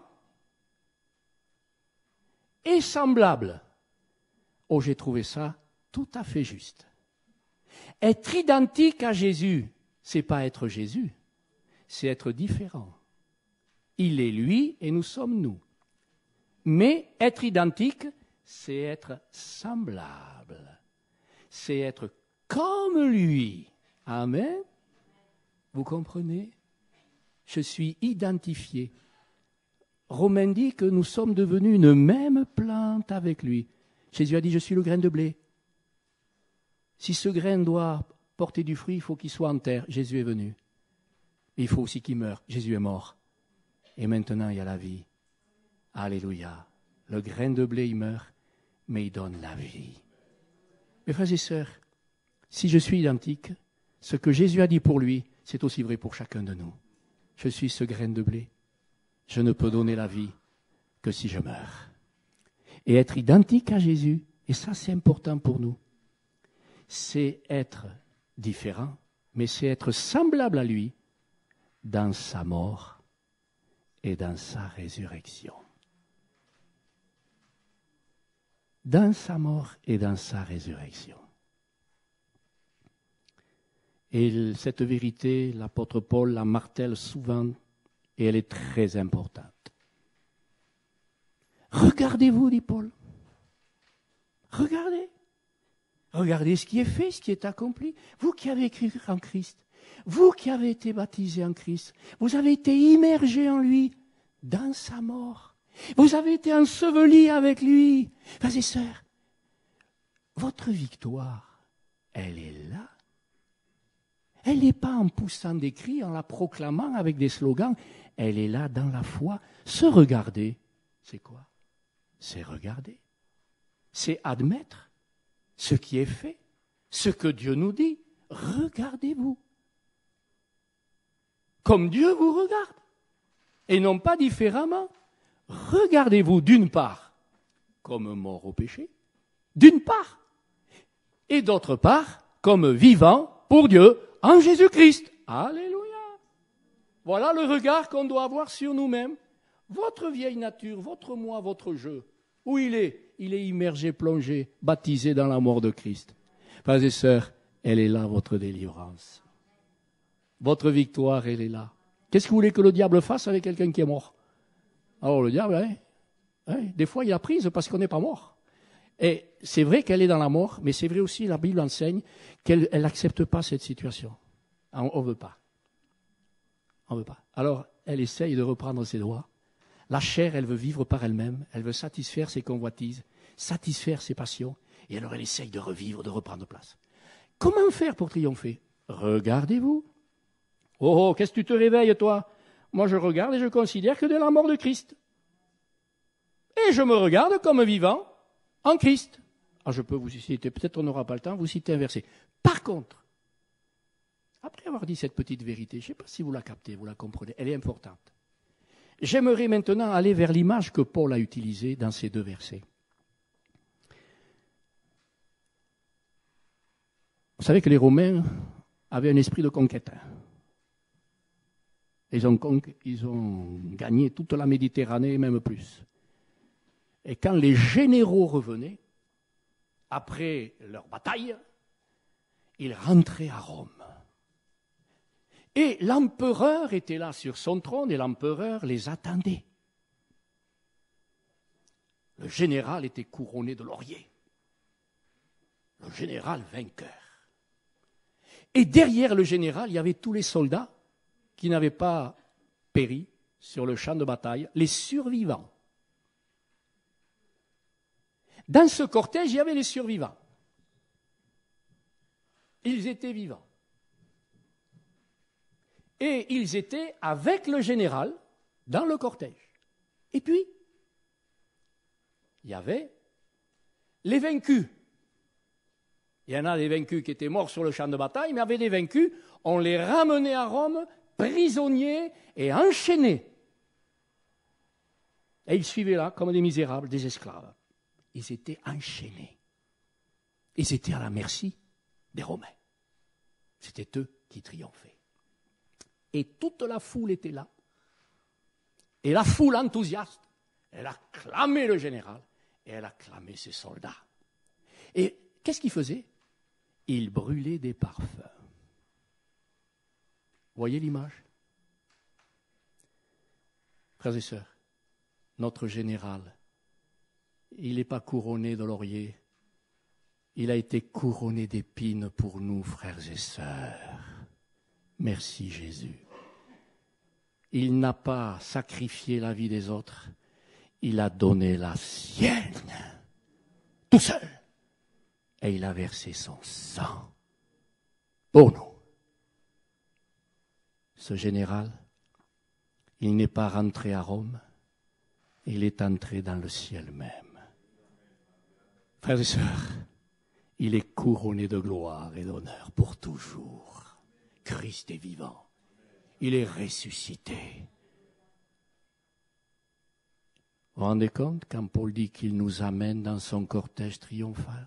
et semblable. Oh, j'ai trouvé ça tout à fait juste. Être identique à Jésus, c'est pas être Jésus, c'est être différent. Il est lui et nous sommes nous. Mais être identique, c'est être semblable. C'est être comme lui. Amen. Vous comprenez? Je suis identifié. Romain dit que nous sommes devenus une même plante avec lui. Jésus a dit, je suis le grain de blé. Si ce grain doit porter du fruit, il faut qu'il soit en terre. Jésus est venu. Il faut aussi qu'il meure. Jésus est mort. Et maintenant, il y a la vie. Alléluia. Le grain de blé, il meurt, mais il donne la vie. Mes frères et sœurs, si je suis identique, ce que Jésus a dit pour lui, c'est aussi vrai pour chacun de nous. Je suis ce grain de blé. Je ne peux donner la vie que si je meurs. Et être identique à Jésus, et ça c'est important pour nous, c'est être différent, mais c'est être semblable à lui dans sa mort et dans sa résurrection. Dans sa mort et dans sa résurrection. Et cette vérité, l'apôtre Paul la martèle souvent, et elle est très importante. Regardez-vous, dit Paul. Regardez. Regardez ce qui est fait, ce qui est accompli. Vous qui avez cru en Christ, vous qui avez été baptisés en Christ, vous avez été immergés en lui, dans sa mort. Vous avez été ensevelis avec lui. Frères et sœurs, votre victoire, elle est là. Elle n'est pas en poussant des cris, en la proclamant avec des slogans. Elle est là dans la foi. Se regarder, c'est quoi? C'est regarder. C'est admettre ce qui est fait, ce que Dieu nous dit. Regardez-vous. Comme Dieu vous regarde. Et non pas différemment. Regardez-vous d'une part comme mort au péché, d'une part, et d'autre part comme vivant pour Dieu en Jésus-Christ. Alléluia. Voilà le regard qu'on doit avoir sur nous-mêmes. Votre vieille nature, votre moi, votre jeu, où il est? Il est immergé, plongé, baptisé dans la mort de Christ. Frères et sœurs, elle est là, votre délivrance. Votre victoire, elle est là. Qu'est-ce que vous voulez que le diable fasse avec quelqu'un qui est mort? Alors le diable, hein, hein, des fois il a prise parce qu'on n'est pas mort. Et c'est vrai qu'elle est dans la mort, mais c'est vrai aussi, la Bible enseigne qu'elle n'accepte pas cette situation. On ne veut pas. On veut pas. Alors, elle essaye de reprendre ses droits. La chair, elle veut vivre par elle-même. Elle veut satisfaire ses convoitises, satisfaire ses passions. Et alors, elle essaye de revivre, de reprendre place. Comment faire pour triompher? Regardez-vous. Oh, oh, qu'est-ce que tu te réveilles, toi? Moi, je regarde et je considère que de la mort de Christ. Et je me regarde comme vivant en Christ. Ah, je peux vous citer, peut-être on n'aura pas le temps, vous citer un verset. Par contre, après avoir dit cette petite vérité, je ne sais pas si vous la captez, vous la comprenez, elle est importante. J'aimerais maintenant aller vers l'image que Paul a utilisée dans ces deux versets. Vous savez que les Romains avaient un esprit de conquête. Ils ont, ils ont gagné toute la Méditerranée et même plus. Et quand les généraux revenaient, après leur bataille, ils rentraient à Rome. Et l'empereur était là sur son trône et l'empereur les attendait. Le général était couronné de laurier. Le général vainqueur. Et derrière le général, il y avait tous les soldats qui n'avaient pas péri sur le champ de bataille, les survivants. Dans ce cortège, il y avait les survivants. Ils étaient vivants. Et ils étaient avec le général dans le cortège. Et puis, il y avait les vaincus. Il y en a des vaincus qui étaient morts sur le champ de bataille, mais il y avait des vaincus, on les ramenait à Rome, prisonniers et enchaînés. Et ils suivaient là comme des misérables, des esclaves. Ils étaient enchaînés. Ils étaient à la merci des Romains. C'était eux qui triomphaient. Et toute la foule était là. Et la foule enthousiaste, elle acclamait le général et elle acclamait ses soldats. Et qu'est-ce qu'ils faisaient? Ils brûlaient des parfums. Voyez l'image? Frères et sœurs, notre général, il n'est pas couronné de laurier, il a été couronné d'épines pour nous, frères et sœurs. Merci Jésus. Il n'a pas sacrifié la vie des autres, il a donné la sienne, tout seul. Et il a versé son sang pour nous. Ce général, il n'est pas rentré à Rome, il est entré dans le ciel même. Frères et sœurs, il est couronné de gloire et d'honneur pour toujours. Christ est vivant. Il est ressuscité. Vous vous rendez compte quand Paul dit qu'il nous amène dans son cortège triomphal?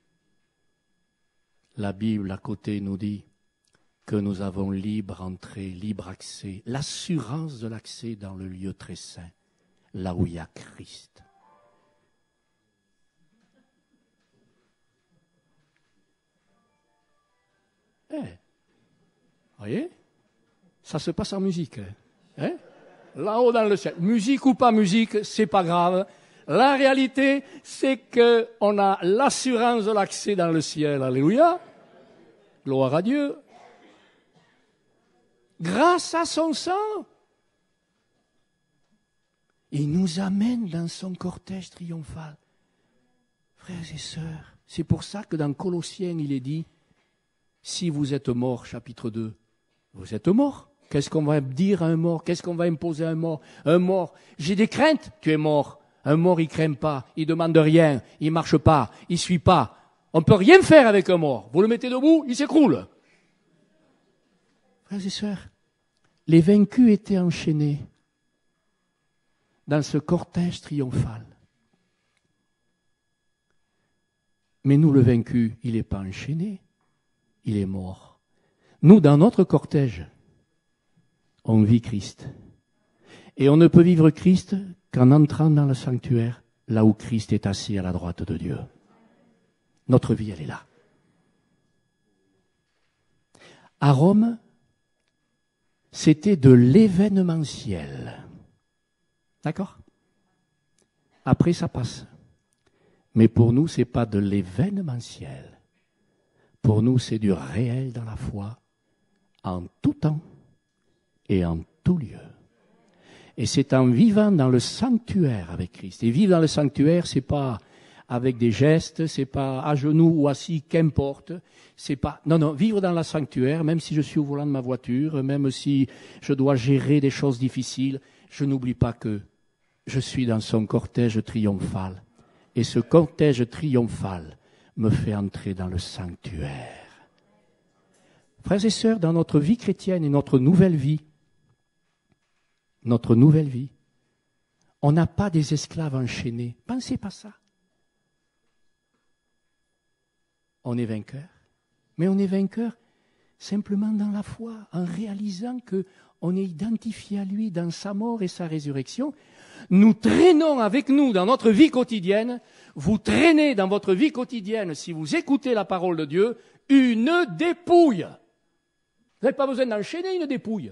La Bible à côté nous dit que nous avons libre entrée, libre accès, l'assurance de l'accès dans le lieu très saint, là où il y a Christ. Eh, voyez, ça se passe en musique. Hein? Là-haut dans le ciel. Musique ou pas musique, c'est pas grave. La réalité, c'est qu'on a l'assurance de l'accès dans le ciel. Alléluia. Gloire à Dieu. Grâce à son sang. Il nous amène dans son cortège triomphal. Frères et sœurs, c'est pour ça que dans Colossiens, il est dit, si vous êtes mort, chapitre deux, vous êtes mort. Qu'est-ce qu'on va dire à un mort? Qu'est-ce qu'on va imposer à un mort? Un mort, j'ai des craintes, tu es mort. Un mort, il ne craint pas, il ne demande rien, il ne marche pas, il ne suit pas. On ne peut rien faire avec un mort. Vous le mettez debout, il s'écroule. Frères et sœurs, les vaincus étaient enchaînés dans ce cortège triomphal. Mais nous, le vaincu, il n'est pas enchaîné, il est mort. Nous, dans notre cortège, on vit Christ. Et on ne peut vivre Christ qu'en entrant dans le sanctuaire, là où Christ est assis à la droite de Dieu. Notre vie, elle est là. À Rome, c'était de l'événementiel. D'accord? Après, ça passe. Mais pour nous, ce n'est pas de l'événementiel. Pour nous, c'est du réel dans la foi, en tout temps et en tout lieu. Et c'est en vivant dans le sanctuaire avec Christ. Et vivre dans le sanctuaire, c'est pas avec des gestes, c'est pas à genoux ou assis, qu'importe. C'est pas, non, non, vivre dans le sanctuaire, même si je suis au volant de ma voiture, même si je dois gérer des choses difficiles, je n'oublie pas que je suis dans son cortège triomphal. Et ce cortège triomphal me fait entrer dans le sanctuaire. Frères et sœurs, dans notre vie chrétienne et notre nouvelle vie, notre nouvelle vie, on n'a pas des esclaves enchaînés. Pensez pas ça. On est vainqueur, mais on est vainqueur simplement dans la foi, en réalisant qu'on est identifié à lui dans sa mort et sa résurrection. Nous traînons avec nous dans notre vie quotidienne, vous traînez dans votre vie quotidienne, si vous écoutez la parole de Dieu, une dépouille. Vous n'avez pas besoin d'enchaîner une dépouille.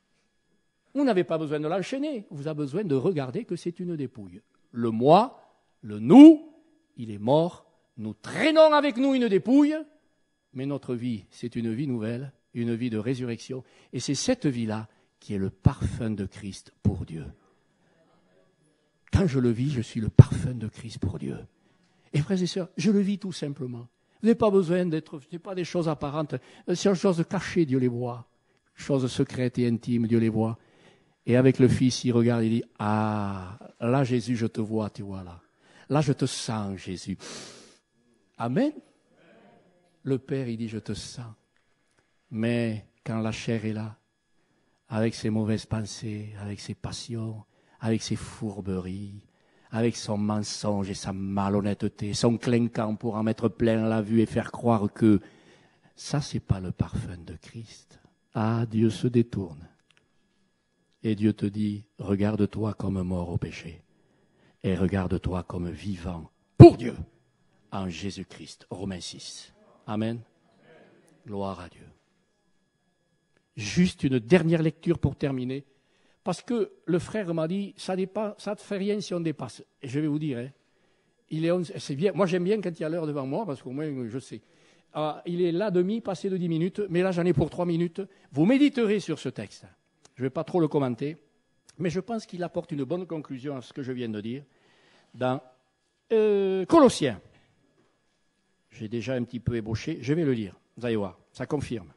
Vous n'avez pas besoin de l'enchaîner, vous avez besoin de regarder que c'est une dépouille. Le moi, Le nous, il est mort. Nous traînons avec nous une dépouille, mais notre vie, c'est une vie nouvelle, une vie de résurrection. Et c'est cette vie-là qui est le parfum de Christ pour Dieu. Quand je le vis, je suis le parfum de Christ pour Dieu. Et frères et sœurs, je le vis tout simplement. Vous n'avez pas besoin d'être, ce n'est pas des choses apparentes, c'est des choses cachées, Dieu les voit. Choses secrètes et intimes, Dieu les voit. Et avec le Fils, il regarde et dit, ah, là Jésus, je te vois, tu vois là. Là, je te sens, Jésus. Amen. Le Père, il dit, je te sens. Mais quand la chair est là, avec ses mauvaises pensées, avec ses passions, avec ses fourberies, avec son mensonge et sa malhonnêteté, son clinquant pour en mettre plein la vue et faire croire que ça, c'est pas le parfum de Christ. Ah, Dieu se détourne. Et Dieu te dit, regarde-toi comme mort au péché et regarde-toi comme vivant pour Dieu en Jésus-Christ. Romains six. Amen. Gloire à Dieu. Juste une dernière lecture pour terminer. Parce que le frère m'a dit, ça ne ça te fait rien si on dépasse. Et je vais vous dire, hein, il est onze, c'est bien. Moi, j'aime bien quand il y a l'heure devant moi, parce qu'au moins, je sais. Ah, il est là demi, passé de dix minutes, mais là, j'en ai pour trois minutes. Vous méditerez sur ce texte. Je ne vais pas trop le commenter, mais je pense qu'il apporte une bonne conclusion à ce que je viens de dire. Dans euh, Colossiens, j'ai déjà un petit peu ébauché, je vais le lire. Vous allez voir, ça confirme.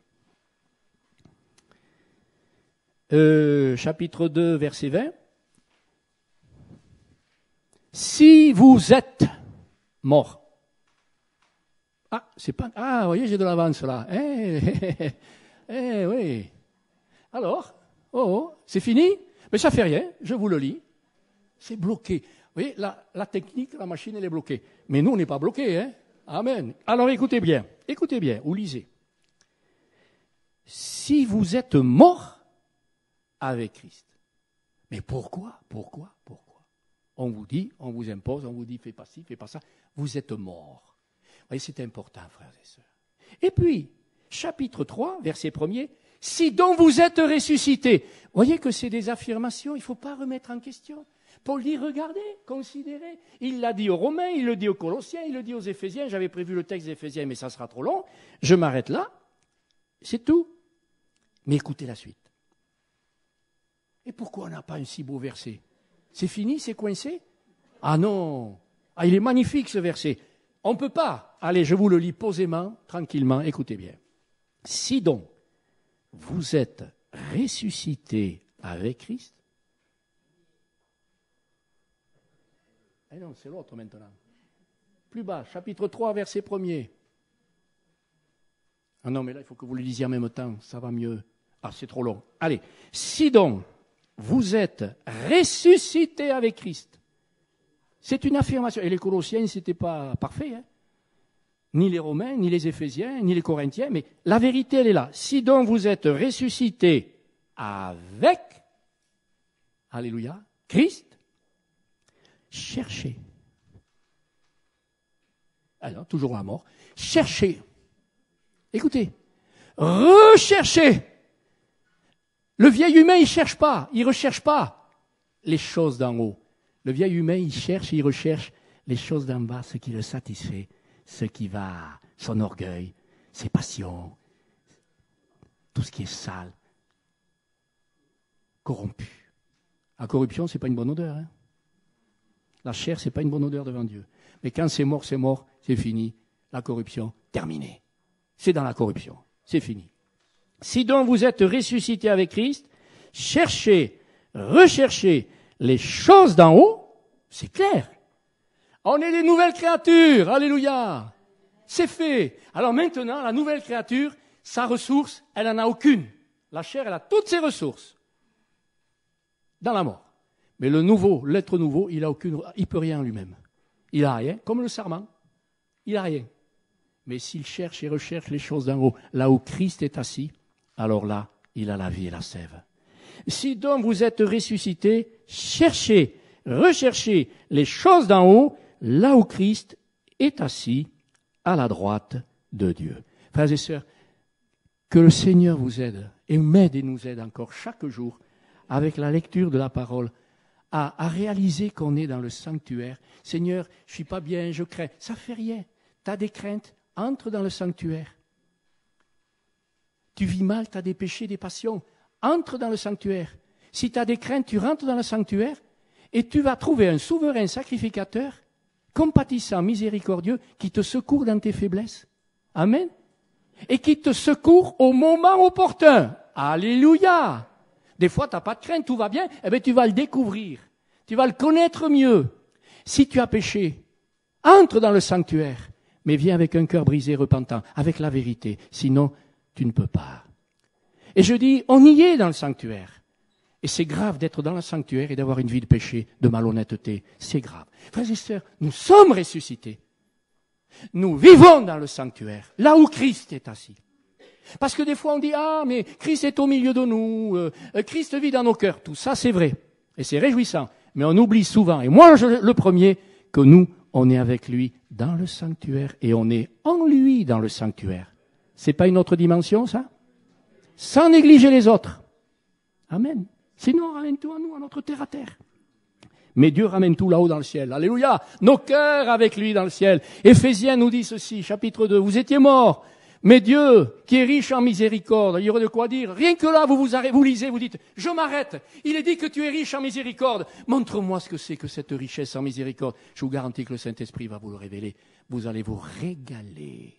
Euh, chapitre deux, verset vingt. Si vous êtes morts. Ah, c'est pas. Ah, vous voyez, j'ai de l'avance là. Eh, eh, eh, oui. Alors, oh, oh, c'est fini? Mais ça fait rien, je vous le lis. C'est bloqué. Vous voyez, la, la technique, la machine, elle est bloquée. Mais nous, on n'est pas bloqués, hein? Amen. Alors écoutez bien, écoutez bien, ou lisez. Si vous êtes morts avec Christ. Mais pourquoi? Pourquoi? Pourquoi? On vous dit, on vous impose, on vous dit, fais pas ci, fais pas ça. Vous êtes morts. Vous voyez, c'est important, frères et sœurs. Et puis, chapitre trois, verset premier, si donc vous êtes ressuscités. Vous voyez que c'est des affirmations, il ne faut pas remettre en question. Paul dit, regardez, considérez. Il l'a dit aux Romains, il le dit aux Colossiens, il le dit aux Éphésiens. J'avais prévu le texte des Éphésiens, mais ça sera trop long. Je m'arrête là. C'est tout. Mais écoutez la suite. Et pourquoi on n'a pas un si beau verset? C'est fini, c'est coincé? Ah non! Ah, il est magnifique ce verset. On ne peut pas. Allez, je vous le lis posément, tranquillement, écoutez bien. Si donc vous êtes ressuscités avec Christ. Eh non, c'est l'autre maintenant. Plus bas, chapitre trois, verset premier. Ah non, mais là, il faut que vous le lisiez en même temps, ça va mieux. Ah, c'est trop long. Allez, si donc vous êtes ressuscités avec Christ. C'est une affirmation. Et les Colossiens, ce n'était pas parfait. Hein, ni les Romains, ni les Éphésiens, ni les Corinthiens. Mais la vérité, elle est là. Si donc vous êtes ressuscités avec, alléluia, Christ, cherchez. Alors, toujours la mort. Cherchez. Écoutez. Recherchez. Le vieil humain, il ne cherche pas, il ne recherche pas les choses d'en haut. Le vieil humain, il cherche et il recherche les choses d'en bas, ce qui le satisfait, ce qui va, son orgueil, ses passions, tout ce qui est sale, corrompu. La corruption, ce n'est pas une bonne odeur. Hein. La chair, ce n'est pas une bonne odeur devant Dieu. Mais quand c'est mort, c'est mort, c'est fini. La corruption, terminée. C'est dans la corruption, c'est fini. Si donc vous êtes ressuscités avec Christ, cherchez, recherchez les choses d'en haut, c'est clair. On est des nouvelles créatures, alléluia. C'est fait. Alors maintenant, la nouvelle créature, sa ressource, elle n'en a aucune. La chair, elle a toutes ses ressources dans la mort. Mais le nouveau, l'être nouveau, il a aucune, il peut rien en lui-même. Il a rien, comme le serment. Il a rien. Mais s'il cherche et recherche les choses d'en haut, là où Christ est assis, alors là, il a la vie et la sève. Si donc vous êtes ressuscités, cherchez, recherchez les choses d'en haut, là où Christ est assis à la droite de Dieu. Frères et sœurs, que le Seigneur vous aide et m'aide et nous aide encore chaque jour avec la lecture de la parole à, à réaliser qu'on est dans le sanctuaire. Seigneur, je ne suis pas bien, je crains. Ça ne fait rien. Tu as des craintes, entre dans le sanctuaire. Tu vis mal, tu as des péchés, des passions. Entre dans le sanctuaire. Si tu as des craintes, tu rentres dans le sanctuaire et tu vas trouver un souverain sacrificateur, compatissant, miséricordieux, qui te secourt dans tes faiblesses. Amen. Et qui te secourt au moment opportun. Alléluia. Des fois, tu n'as pas de crainte, tout va bien. Eh bien, tu vas le découvrir. Tu vas le connaître mieux. Si tu as péché, entre dans le sanctuaire, mais viens avec un cœur brisé, repentant, avec la vérité. Sinon, tu ne peux pas. Et je dis, on y est dans le sanctuaire. Et c'est grave d'être dans le sanctuaire et d'avoir une vie de péché, de malhonnêteté. C'est grave. Frères et sœurs, nous sommes ressuscités. Nous vivons dans le sanctuaire, là où Christ est assis. Parce que des fois on dit, ah, mais Christ est au milieu de nous, euh, Christ vit dans nos cœurs. Tout ça, c'est vrai. Et c'est réjouissant. Mais on oublie souvent, et moi je, le premier, que nous, on est avec lui dans le sanctuaire et on est en lui dans le sanctuaire. C'est pas une autre dimension, ça? Sans négliger les autres. Amen. Sinon, ramène tout à nous, à notre terre à terre. Mais Dieu ramène tout là-haut dans le ciel. Alléluia. Nos cœurs avec lui dans le ciel. Éphésiens nous dit ceci, chapitre deux. Vous étiez morts, mais Dieu, qui est riche en miséricorde, il y aurait de quoi dire. Rien que là, vous vous, arrêtez, vous lisez, vous dites, je m'arrête. Il est dit que tu es riche en miséricorde. Montre-moi ce que c'est que cette richesse en miséricorde. Je vous garantis que le Saint-Esprit va vous le révéler. Vous allez vous régaler.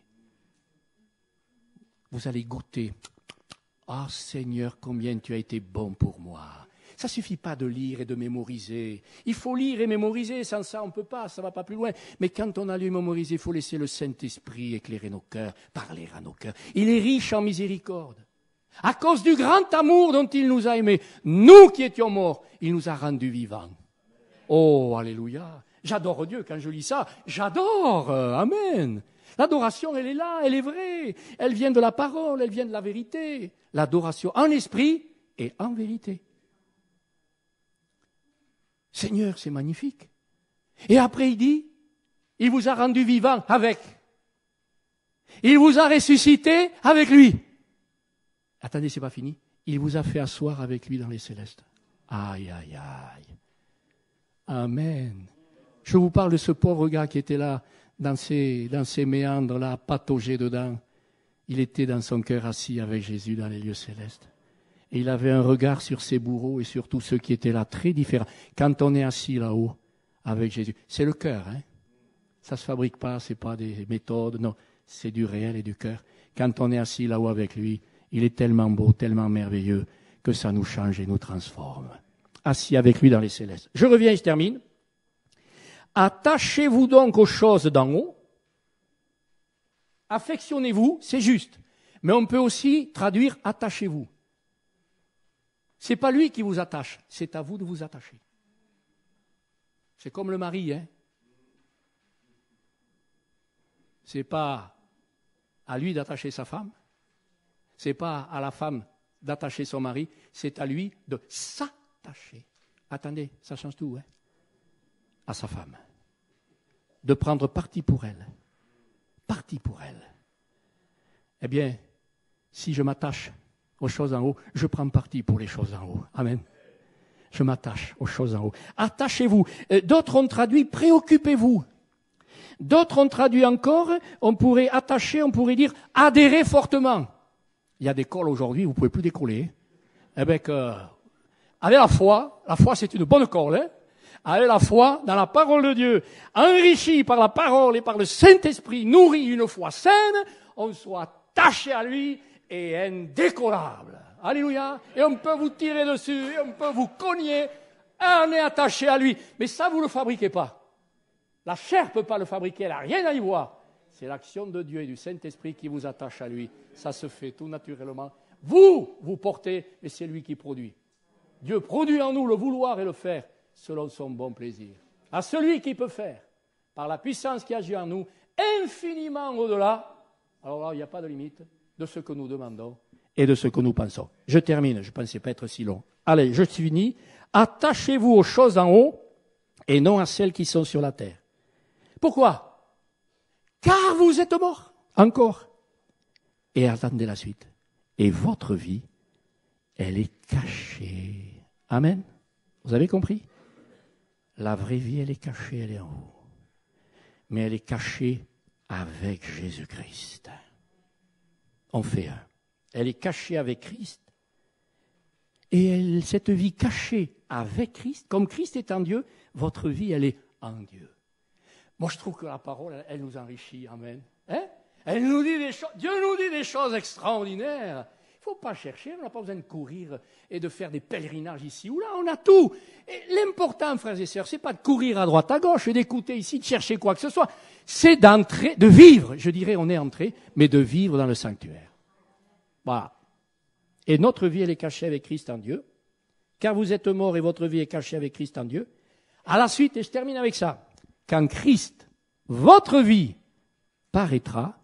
Vous allez goûter. Ah, Seigneur, combien tu as été bon pour moi. Ça suffit pas de lire et de mémoriser. Il faut lire et mémoriser, sans ça on ne peut pas, ça va pas plus loin. Mais quand on a lu et mémorisé, il faut laisser le Saint-Esprit éclairer nos cœurs, parler à nos cœurs. Il est riche en miséricorde. À cause du grand amour dont il nous a aimés, nous qui étions morts, il nous a rendus vivants. Oh, alléluia. J'adore Dieu quand je lis ça. J'adore. Amen. L'adoration, elle est là, elle est vraie. Elle vient de la parole, elle vient de la vérité. L'adoration en esprit et en vérité. Seigneur, c'est magnifique. Et après, il dit, il vous a rendu vivant avec. Il vous a ressuscité avec lui. Attendez, c'est pas fini. Il vous a fait asseoir avec lui dans les célestes. Aïe, aïe, aïe. Amen. Je vous parle de ce pauvre gars qui était là, dans ses, dans ses méandres, là, pataugé dedans. Il était dans son cœur assis avec Jésus dans les lieux célestes. Et il avait un regard sur ses bourreaux et sur tous ceux qui étaient là, très différents. Quand on est assis là-haut avec Jésus, c'est le cœur, hein. Ça se fabrique pas, c'est pas des méthodes, non, c'est du réel et du cœur. Quand on est assis là-haut avec lui, il est tellement beau, tellement merveilleux, que ça nous change et nous transforme. Assis avec lui dans les célestes. Je reviens et je termine. Attachez-vous donc aux choses d'en haut. Affectionnez-vous, c'est juste. Mais on peut aussi traduire attachez-vous. C'est pas lui qui vous attache, c'est à vous de vous attacher. C'est comme le mari, hein. C'est pas à lui d'attacher sa femme, c'est pas à la femme d'attacher son mari, c'est à lui de s'attacher. Attendez, ça change tout, hein. À sa femme. De prendre parti pour elle. Parti pour elle. Eh bien, si je m'attache aux choses en haut, je prends parti pour les choses en haut. Amen. Je m'attache aux choses en haut. Attachez-vous. D'autres ont traduit préoccupez-vous. D'autres ont traduit encore, on pourrait attacher, on pourrait dire adhérer fortement. Il y a des cols aujourd'hui, vous ne pouvez plus décoller. Eh bien, que, avec la foi, la foi c'est une bonne colle, hein. Avec la foi dans la parole de Dieu, enrichie par la parole et par le Saint-Esprit, nourrie une foi saine, on soit attaché à lui et indécollable. Alléluia. Et on peut vous tirer dessus, et on peut vous cogner, on est attaché à lui. Mais ça, vous ne le fabriquez pas. La chair ne peut pas le fabriquer, elle n'a rien à y voir. C'est l'action de Dieu et du Saint-Esprit qui vous attache à lui. Ça se fait tout naturellement. Vous, vous portez, et c'est lui qui produit. Dieu produit en nous le vouloir et le faire, selon son bon plaisir. À celui qui peut faire, par la puissance qui agit en nous, infiniment au-delà, alors là, il n'y a pas de limite, de ce que nous demandons et de ce que nous pensons. Je termine, je ne pensais pas être si long. Allez, je finis. Attachez-vous aux choses en haut et non à celles qui sont sur la terre. Pourquoi? Car vous êtes morts, encore. Et attendez la suite. Et votre vie, elle est cachée. Amen. Vous avez compris? La vraie vie, elle est cachée, elle est en vous. Mais elle est cachée avec Jésus-Christ. On fait un. Elle est cachée avec Christ. Et elle, cette vie cachée avec Christ, comme Christ est en Dieu, votre vie, elle est en Dieu. Moi, je trouve que la parole, elle, elle nous enrichit. Amen. Hein? Elle nous dit des choses, Dieu nous dit des choses extraordinaires. Il ne faut pas chercher, on n'a pas besoin de courir et de faire des pèlerinages ici ou là, on a tout. Et l'important, frères et sœurs, ce n'est pas de courir à droite, à gauche, et d'écouter ici, de chercher quoi que ce soit. C'est d'entrer, de vivre, je dirais on est entré, mais de vivre dans le sanctuaire. Voilà. Et notre vie, elle est cachée avec Christ en Dieu, car vous êtes morts et votre vie est cachée avec Christ en Dieu. À la suite, et je termine avec ça, quand Christ, votre vie, paraîtra,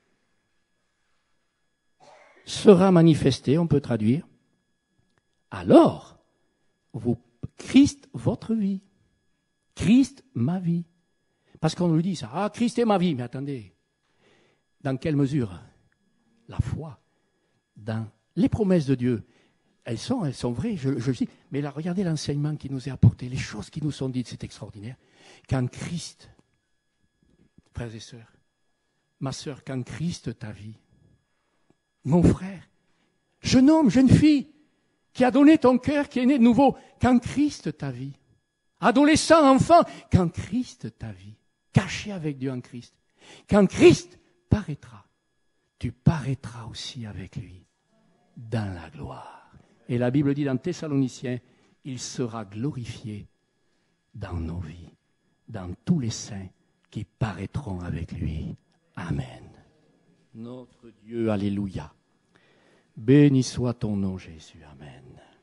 sera manifesté, on peut traduire, alors, vous, Christ, votre vie, Christ, ma vie. Parce qu'on nous dit ça, ah, Christ est ma vie, mais attendez, dans quelle mesure? La foi, dans les promesses de Dieu, elles sont, elles sont vraies, je, je le dis, mais là, regardez l'enseignement qui nous est apporté, les choses qui nous sont dites, c'est extraordinaire. Quand Christ, frères et sœurs, ma sœur, quand Christ ta vie, mon frère, jeune homme, jeune fille, qui a donné ton cœur, qui est né de nouveau, quand Christ ta vie, adolescent, enfant, quand Christ ta vie, caché avec Dieu en Christ, quand Christ paraîtra, tu paraîtras aussi avec lui dans la gloire. Et la Bible dit dans Thessaloniciens, il sera glorifié dans nos vies, dans tous les saints qui paraîtront avec lui. Amen. Notre Dieu, alléluia. Béni soit ton nom, Jésus. Amen.